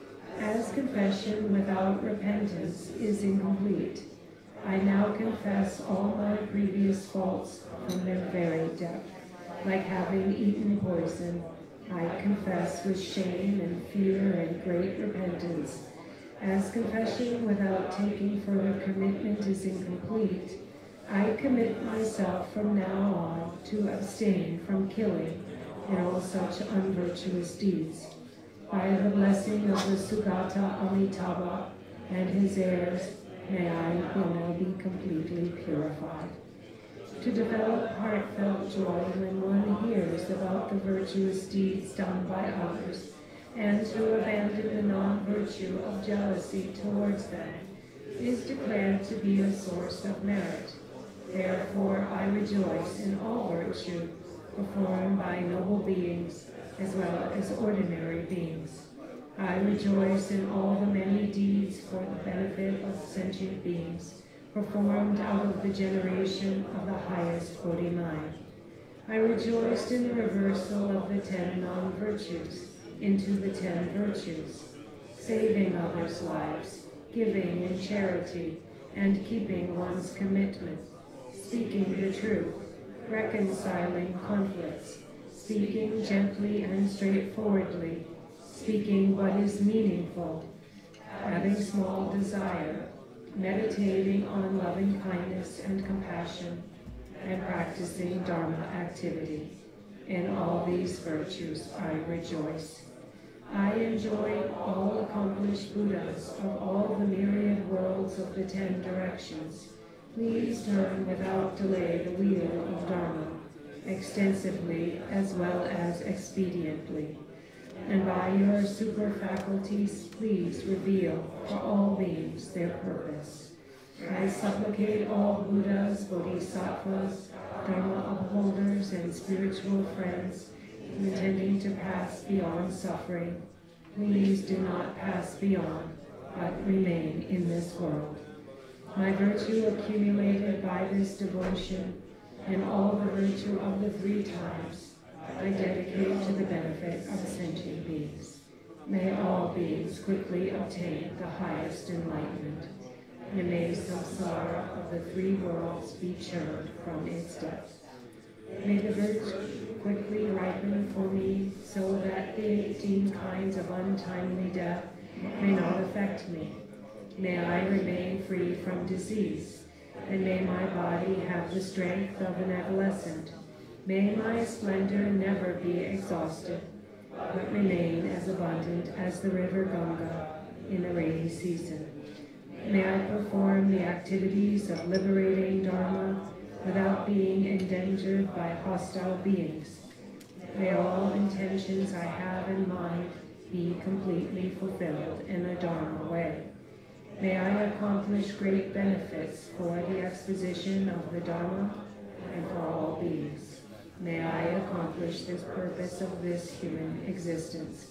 As confession without repentance is incomplete, I now confess all my previous faults from their very depth. Like having eaten poison, I confess with shame and fear and great repentance. As confession without taking further commitment is incomplete, I commit myself from now on to abstain from killing and all such unvirtuous deeds. By the blessing of the Sugata Amitabha and his heirs, may I now be completely purified. To develop heartfelt joy when one hears about the virtuous deeds done by others, and to abandon the non-virtue of jealousy towards them, is declared to be a source of merit. Therefore I rejoice in all virtue performed by noble beings as well as ordinary beings. I rejoice in all the many deeds for the benefit of sentient beings, performed out of the generation of the highest Bodhi mind. I rejoiced in the reversal of the 10 non-virtues into the 10 virtues, saving others' lives, giving in charity, and keeping one's commitment, speaking the truth, reconciling conflicts, speaking gently and straightforwardly, speaking what is meaningful, having small desire, meditating on loving kindness and compassion, and practicing Dharma activity. In all these virtues I rejoice. I enjoy all accomplished Buddhas of all the myriad worlds of the 10 directions. Please turn without delay the wheel of Dharma, extensively as well as expediently. And by your super faculties, please reveal for all beings their purpose. I supplicate all Buddhas, Bodhisattvas, Dharma upholders, and spiritual friends intending to pass beyond suffering. Please do not pass beyond, but remain in this world. My virtue accumulated by this devotion and all the virtue of the 3 times I dedicate to the benefit of sentient beings. May all beings quickly obtain the highest enlightenment, and may samsara of the 3 worlds be churned from its depth. May the virtue quickly ripen for me, so that the 18 kinds of untimely death may not affect me. May I remain free from disease, and may my body have the strength of an adolescent. May my splendor never be exhausted, but remain as abundant as the river Ganga in the rainy season. May I perform the activities of liberating Dharma without being endangered by hostile beings. May all intentions I have in mind be completely fulfilled in a Dharma way. May I accomplish great benefits for the exposition of the Dharma and for all beings. May I accomplish this purpose of this human existence.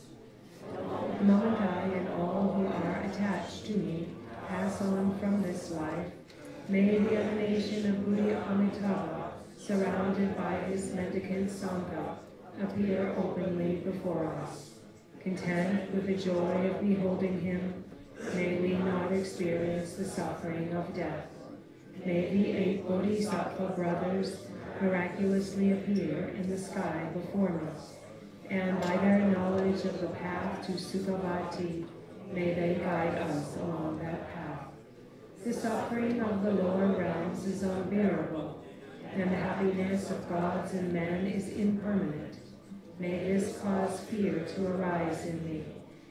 The moment I and all who are attached to me pass on from this life, may the emanation of Buddha Amitabha, surrounded by his mendicant Sangha, appear openly before us. Content with the joy of beholding him, may we not experience the suffering of death. May the 8 Bodhisattva brothers miraculously appear in the sky before us, and by their knowledge of the path to Sukhavati, may they guide us along that path. The suffering of the lower realms is unbearable, and the happiness of gods and men is impermanent. May this cause fear to arise in me.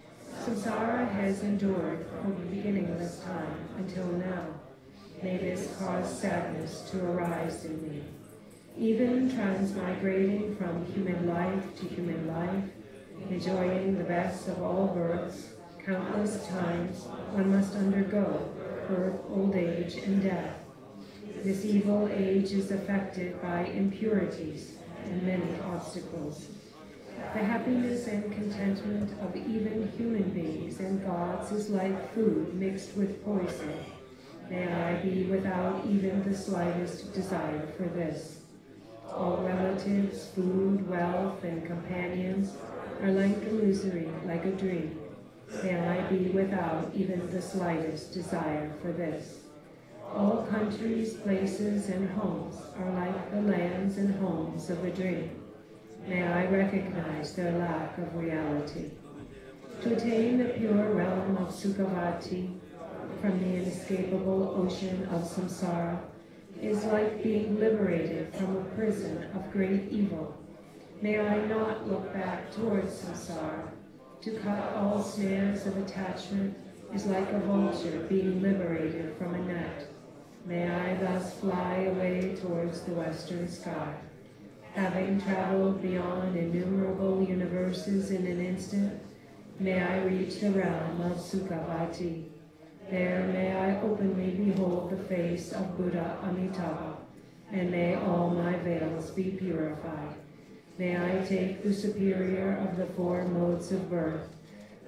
Samsara has endured from beginningless time until now. May this cause sadness to arise in me. Even transmigrating from human life to human life, enjoying the best of all births, countless times one must undergo birth, old age, and death. This evil age is affected by impurities and many obstacles. The happiness and contentment of even human beings and gods is like food mixed with poison. May I be without even the slightest desire for this. All relatives, food, wealth, and companions are like illusory, like a dream. May I be without even the slightest desire for this. All countries, places, and homes are like the lands and homes of a dream. May I recognize their lack of reality. To attain the pure realm of Sukhavati from the inescapable ocean of samsara is like being liberated from a prison of great evil. May I not look back towards samsara. To cut all snares of attachment is like a vulture being liberated from a net. May I thus fly away towards the western sky. Having traveled beyond innumerable universes in an instant, may I reach the realm of Sukhavati. There may I openly behold the face of Buddha Amitabha, and may all my veils be purified. May I take the superior of the 4 modes of birth,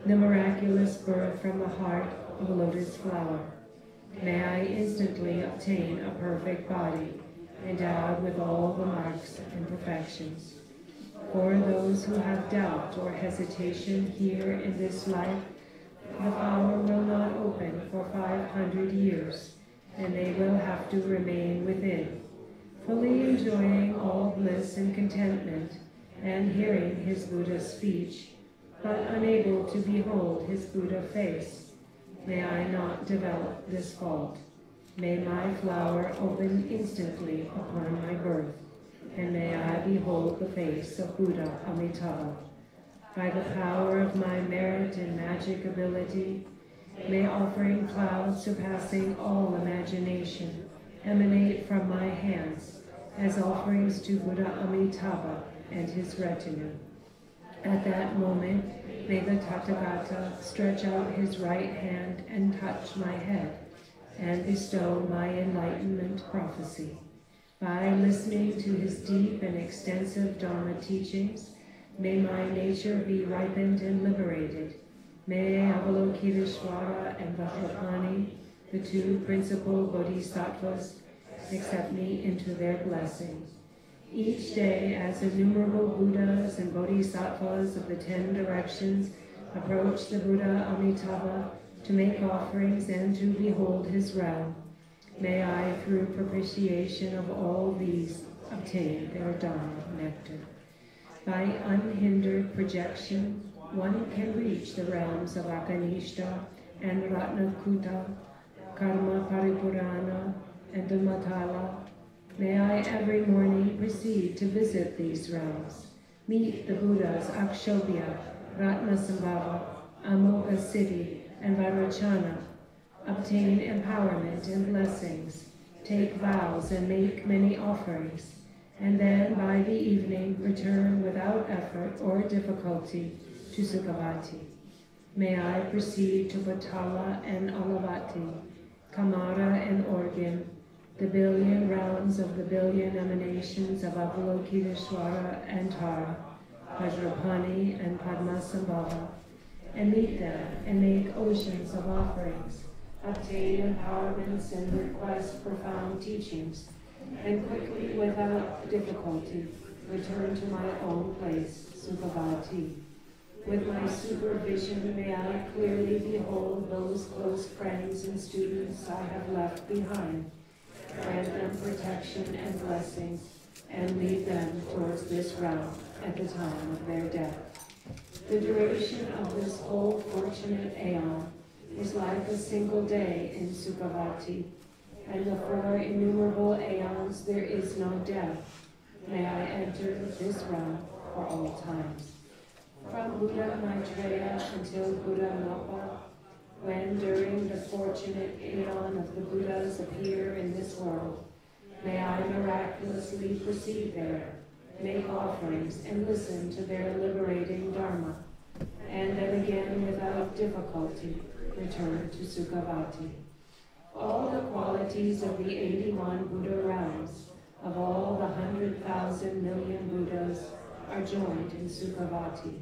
the miraculous birth from the heart of a lotus flower. May I instantly obtain a perfect body, endowed with all the marks and perfections. For those who have doubt or hesitation here in this life, the flower will not open for 500 years, and they will have to remain within, fully enjoying all bliss and contentment, and hearing his Buddha speech, but unable to behold his Buddha face. May I not develop this fault. May my flower open instantly upon my birth, and may I behold the face of Buddha Amitabha. By the power of my merit and magic ability, may offering clouds surpassing all imagination emanate from my hands as offerings to Buddha Amitabha and his retinue. At that moment, may the Tathagata stretch out his right hand and touch my head, and bestow my enlightenment prophecy. By listening to his deep and extensive Dharma teachings, may my nature be ripened and liberated. May Avalokiteshvara and Vajrapani, the two principal bodhisattvas, accept me into their blessing. Each day, as innumerable Buddhas and Bodhisattvas of the 10 directions approach the Buddha Amitabha to make offerings and to behold his realm, may I, through propitiation of all these, obtain their Dharma nectar. By unhindered projection, one can reach the realms of Akanishta and Ratnakuta, Karma Paripurana, and Dhammatala. May I every morning proceed to visit these realms, meet the Buddhas Akshobhya, Ratnasambhava, Amoga Siddhi, and Vairocana, obtain empowerment and blessings, take vows and make many offerings, and then by the evening return without effort or difficulty to Sukhavati. May I proceed to Patala and Alavati, Kamara and Organ, the billion realms of the billion emanations of Avalokiteshvara and Tara, Vajrapani and Padmasambhava, and meet them and make oceans of offerings, obtain empowerments and request profound teachings, and quickly, without difficulty, return to my own place, Sukhavati. With my supervision, may I clearly behold those close friends and students I have left behind, grant them protection and blessings, and lead them towards this realm at the time of their death. The duration of this whole fortunate aeon is like a single day in Sukhavati, and the 4 innumerable aeons there is no death. May I enter this realm for all times. From Buddha Maitreya until Buddha Napa, when during the fortunate aeon of the Buddhas appear in this world, may I miraculously proceed there, make offerings, and listen to their liberating Dharma, and then again without difficulty return to Sukhavati. All the qualities of the 81 Buddha realms, of all the 100,000 million Buddhas, are joined in Sukhavati.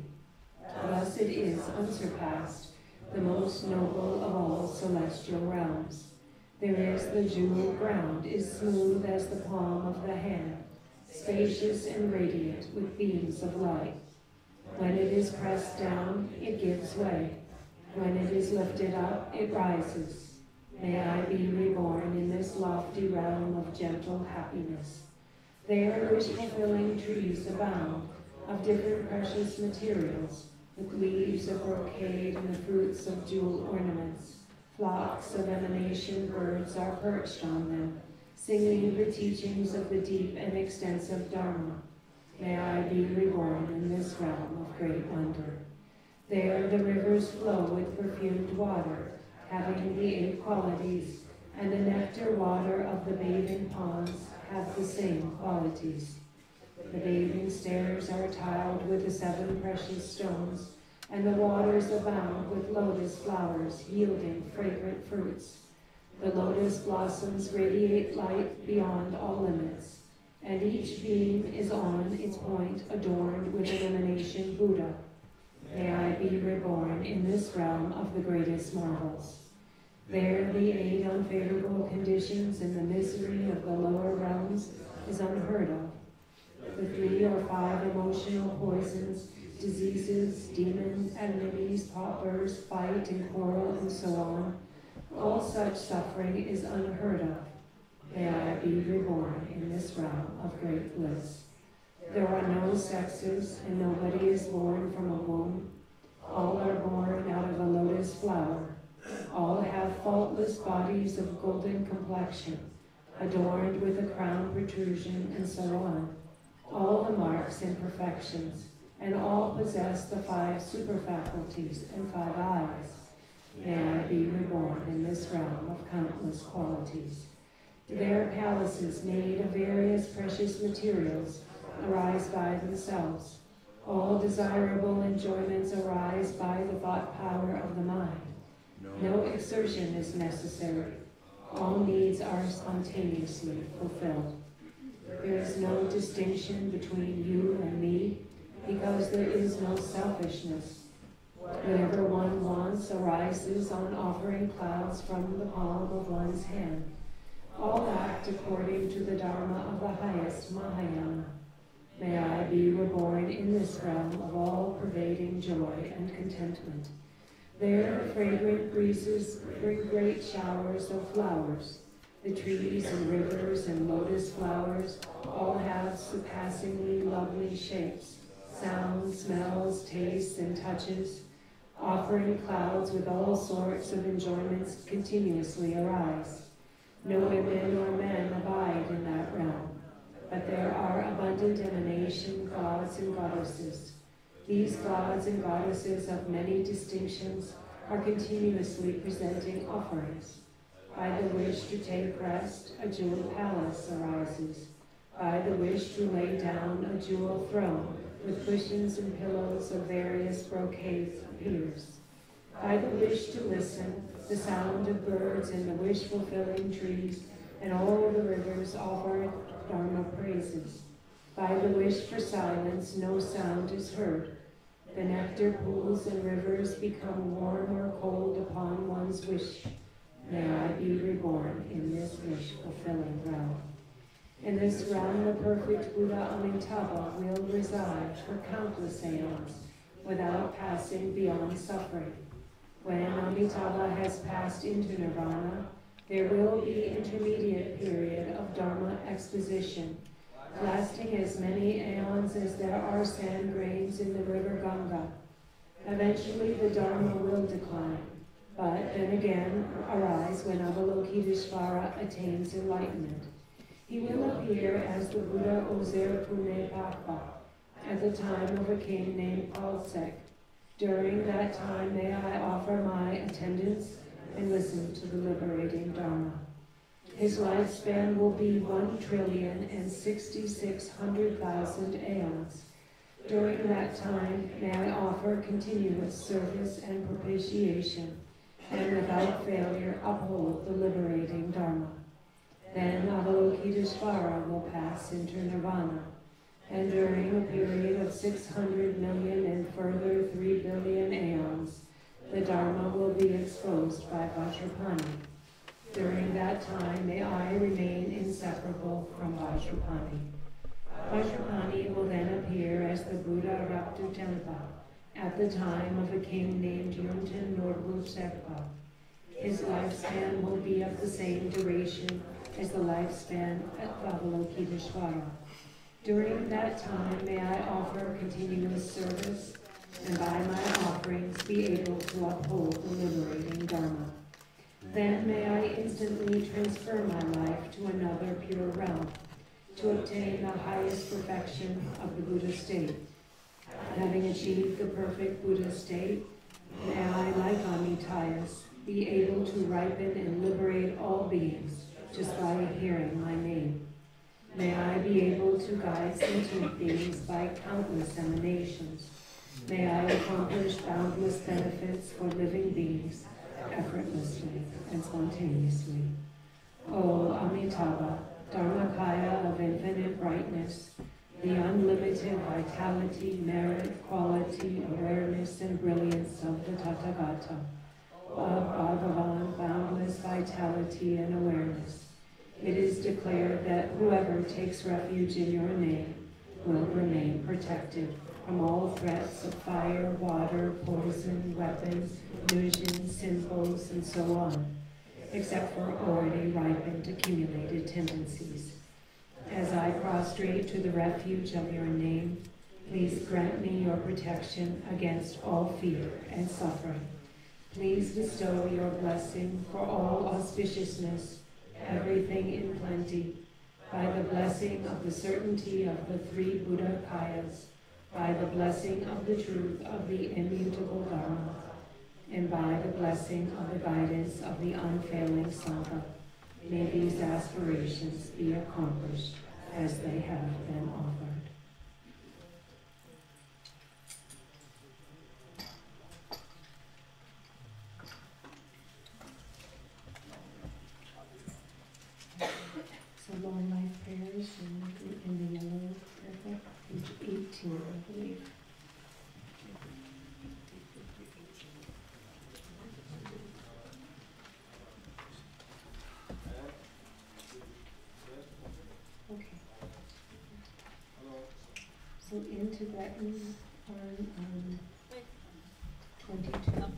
Thus it is unsurpassed, the most noble of all celestial realms. There is the jewel ground, is smooth as the palm of the hand, spacious and radiant with beams of light. When it is pressed down, it gives way. When it is lifted up, it rises. May I be reborn in this lofty realm of gentle happiness. There wish-fulfilling trees abound, of different precious materials, with leaves of brocade and the fruits of jewel ornaments. Flocks of emanation birds are perched on them, singing the teachings of the deep and extensive Dharma. May I be reborn in this realm of great wonder. There the rivers flow with perfumed water, having the 8 qualities, and the nectar water of the bathing ponds have the same qualities. The bathing stairs are tiled with the 7 precious stones, and the waters abound with lotus flowers yielding fragrant fruits. The lotus blossoms radiate light beyond all limits, and each beam is on its point adorned with an emanation Buddha. May I be reborn reborn in this realm of the greatest marvels. There, the 8 unfavorable conditions and the misery of the lower realms is unheard of. The 3 or 5 emotional poisons, diseases, demon enemies, paupers, fight and quarrel, and so on, all such suffering is unheard of. May I be reborn in this realm of great bliss. There are no sexes, and nobody is born from a womb. All are born out of a lotus flower. All have faultless bodies of golden complexion, adorned with a crown protrusion, and so on. All the marks and perfections, and all possess the 5 superfaculties and 5 eyes. May I be reborn in this realm of countless qualities. Their palaces, made of various precious materials, arise by themselves. All desirable enjoyments arise by the thought power of the mind. No exertion is necessary. All needs are spontaneously fulfilled. There is no distinction between you and me, because there is no selfishness. Whatever one wants arises on offering clouds from the palm of one's hand. All act according to the Dharma of the highest Mahayana. May I be reborn in this realm of all-pervading joy and contentment. There, fragrant breezes bring great showers of flowers. The trees and rivers and lotus flowers all have surpassingly lovely shapes, sounds, smells, tastes, and touches. Offering clouds with all sorts of enjoyments continuously arise. No women or men abide in that realm, but there are abundant emanation gods and goddesses. These gods and goddesses of many distinctions are continuously presenting offerings. By the wish to take rest, a jewel palace arises. By the wish to lay down, a jewel throne with cushions and pillows of various brocades appears. By the wish to listen, the sound of birds and the wish-fulfilling trees and all the rivers offer Dharma praises. By the wish for silence, no sound is heard. The nectar pools and rivers become warm or cold upon one's wish. May I be reborn in this wish-fulfilling realm. In this realm, the perfect Buddha Amitabha will reside for countless aeons without passing beyond suffering. When Amitabha has passed into nirvana, there will be intermediate period of Dharma exposition, lasting as many aeons as there are sand grains in the river Ganga. Eventually the Dharma will decline, but then again arise when Avalokiteshvara attains enlightenment. He will appear as the Buddha Ozer Punepakpa at the time of a king named Palsek. During that time, may I offer my attendance and listen to the liberating Dharma. His lifespan will be 1,066,000,000 aeons. During that time, may I offer continuous service and propitiation, and without failure uphold the liberating Dharma. Then Avalokiteshvara will pass into nirvana, and during a period of 600 million and further 3 billion aeons, the Dharma will be exposed by Vajrapani. During that time, may I remain inseparable from Vajrapani. Vajrapani will then appear as the Buddha Raptutempa at the time of a king named Yunten Norbu Serpa. His lifespan will be of the same duration as the lifespan of Avalokiteshvara. During that time, may I offer continuous service, and by my offerings be able to uphold the liberating Dharma. Then may I instantly transfer my life to another pure realm, to obtain the highest perfection of the Buddha state. Having achieved the perfect Buddha state, may I, like Amitayus, be able to ripen and liberate all beings just by hearing my name. May I be able to guide sentient beings by countless emanations. May I accomplish boundless benefits for living beings effortlessly and spontaneously. O Amitabha, Dharmakaya of infinite brightness, the unlimited vitality, merit, quality, awareness, and brilliance of the Tathagata, of Bhagavan, boundless vitality and awareness. It is declared that whoever takes refuge in your name will remain protected from all threats of fire, water, poison, weapons, illusions, simples, and so on, except for already ripened accumulated tendencies. As I prostrate to the refuge of your name, please grant me your protection against all fear and suffering. Please bestow your blessing for all auspiciousness, everything in plenty, by the blessing of the certainty of the three Buddha Kayas, by the blessing of the truth of the immutable Dharma, and by the blessing of the guidance of the unfailing Sangha. May these aspirations be accomplished as they have been offered. So long life prayers in the yellow prayer book, page 18, I believe. Okay. So in Tibetan on 22.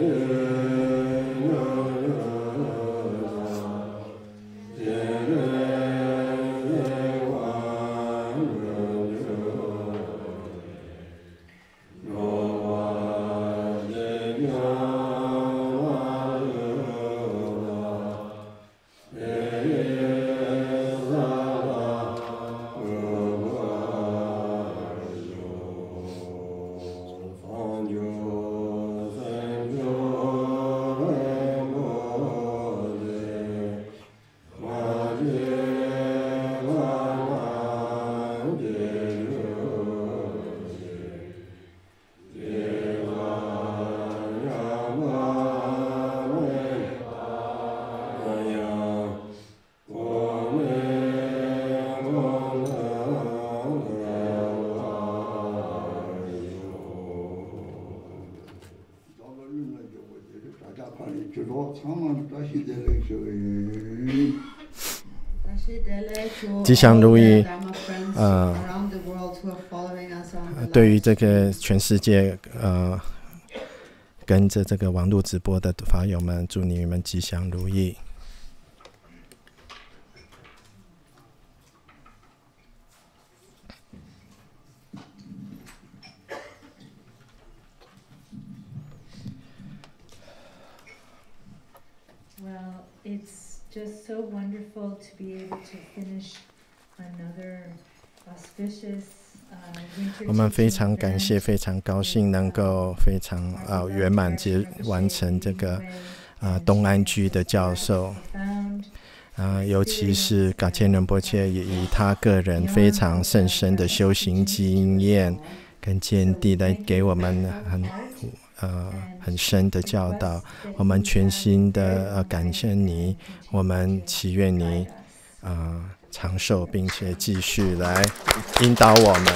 吉祥如意。对于这个全世界跟着这个网络直播的法友们，祝你们吉祥如意。 Well, it's just so wonderful to be able to finish another auspicious winter 我们非常感谢，非常高兴能够非常圆满完成这个东安居的教授。尤其是噶千仁波切也以他个人非常甚深的修行经验跟见地来给我们很深的教导，我们全心的感谢你，我们祈愿你长寿，并且继续来引导我们。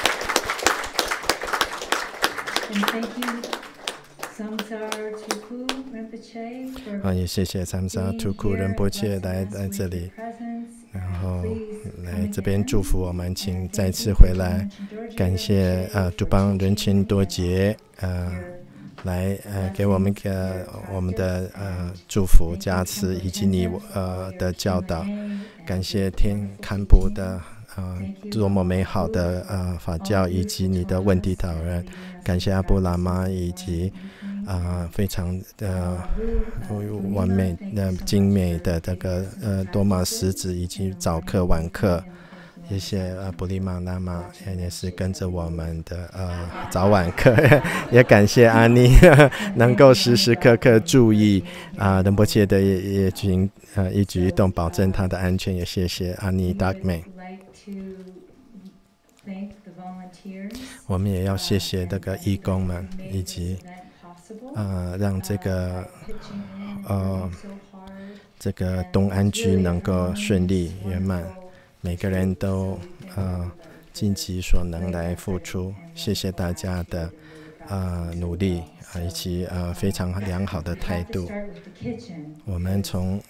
也谢谢Samsara Tuku Rinpoche来这里，然后来这边祝福我们，请再次回来，感谢杜邦仁钦多杰来给我们的祝福加持，以及你的教导，感谢天堪布的多么美好的法教，以及你的问题讨论，感谢阿布喇嘛以及非常完美的精美的这个多玛狮子以及早课晚课。谢谢布利玛喇嘛也是跟着我们的早晚课，也感谢阿尼能够时时刻刻注意仁波切的一举一动，保证他的安全，也谢谢阿尼达美。我们也要谢谢这个义工们，以及让这个东安居能够顺利圆满。每个人都尽己所能来付出，谢谢大家的努力以及非常良好的态度。我们从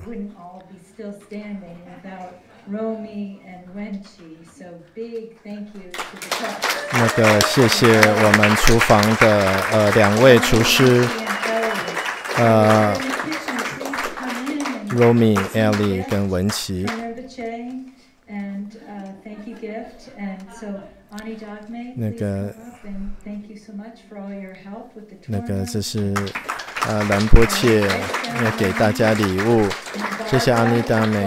那个谢谢我们厨房的2位厨师Romy、Ellie 跟文琪。那个这是兰波切要给大家礼物，谢谢阿尼达美。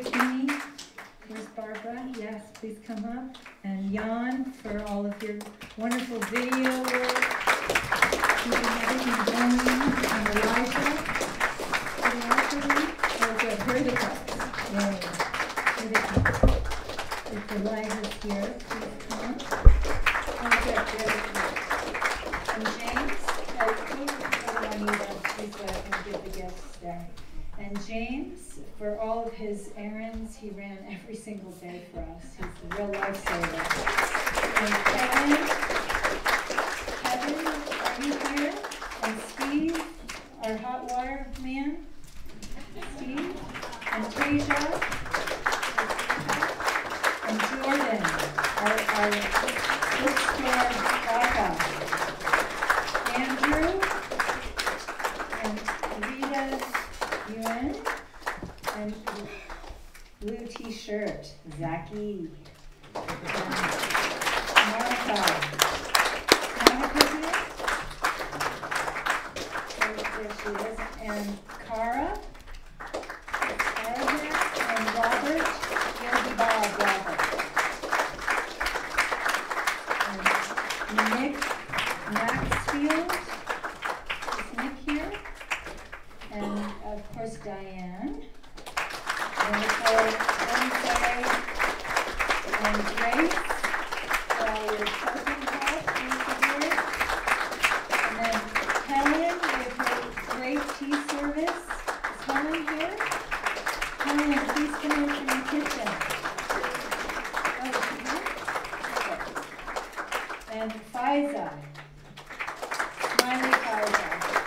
And James, for all of his errands, he ran every single day for us. He's a real lifesaver. And Kevin, are you here? And Steve, our hot water man. Steve, and Tasia, and Jordan, our bookstore backup. Andrew, Diane. And blue t-shirt, Zachy. Monica. Monica's here? There she is. And Cara. Cara here. And Robert. Yogi Bob Robert. And Nick Maxfield. Is Nick here? And of course Diane. And Wednesday and Grace. Your token card, please here. And then Helen with her great tea service. Is Helen here? Helen, please come in from the kitchen. Oh, is she here? Okay. And Faiza. Smiley Faiza.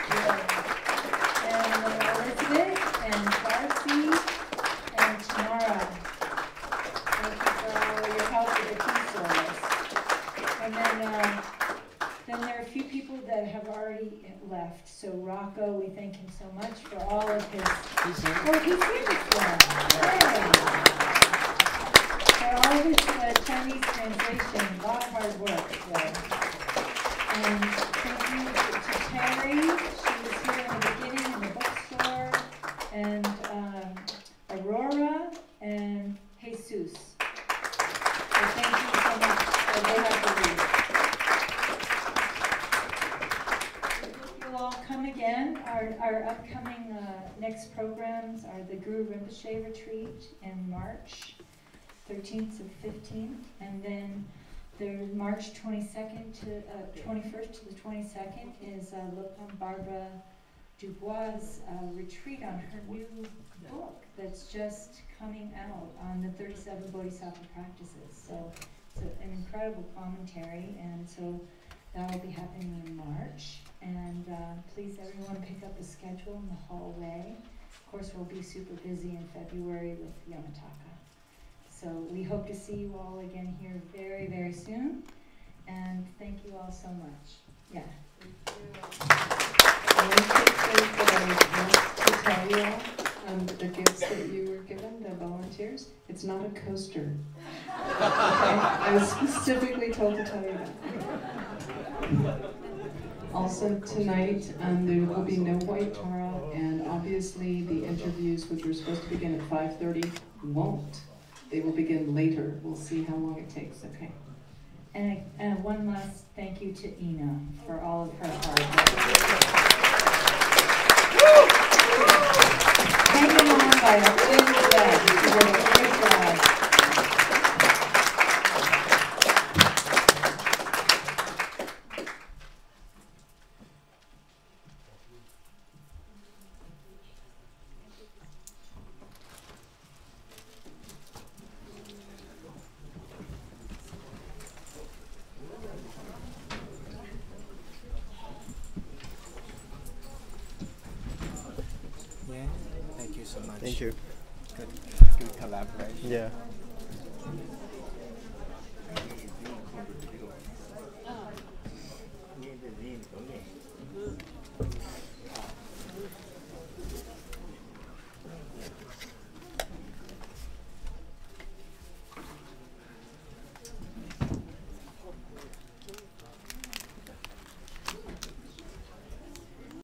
And Elizabeth and Darcy and Tamara. Thank you for all your help with the tea service. And then there are a few people that have already left. So Rocco, we thank him so much for all of his. He's here. Oh, he's here this morning. For all of his Chinese translation, a lot of hard work there. And thank you to Terry. She was here in the beginning in the bookstore. And Aurora and Jesus. So thank you so much. They have to leave. You'll all come again. Our upcoming next programs are the Guru Rinpoche Retreat in March 13th to 15th, and then the March 22nd to 21st to the 22nd is Lopam Barbara Dubois' retreat on her new book that's just coming out on the 37 Bodhisattva practices. So it's an incredible commentary, and so that will be happening in March. And please, everyone, pick up the schedule in the hallway. Of course, we'll be super busy in February with Yamataka. So we hope to see you all again here very, very soon. And thank you all so much. Yeah. One quick thing that I want to tell you all, the gifts that you were given, the volunteers, it's not a coaster. Okay? I was specifically told to tell you that. Also tonight, there will be no white Tara, and obviously the interviews, which were supposed to begin at 5:30, won't. They will begin later. We'll see how long it takes, okay? And one last thank you to Ina for all of her hard work. Hanging on by a thin thread. She did a great job. Thank you so much. Thank you. Good collaboration. Yeah.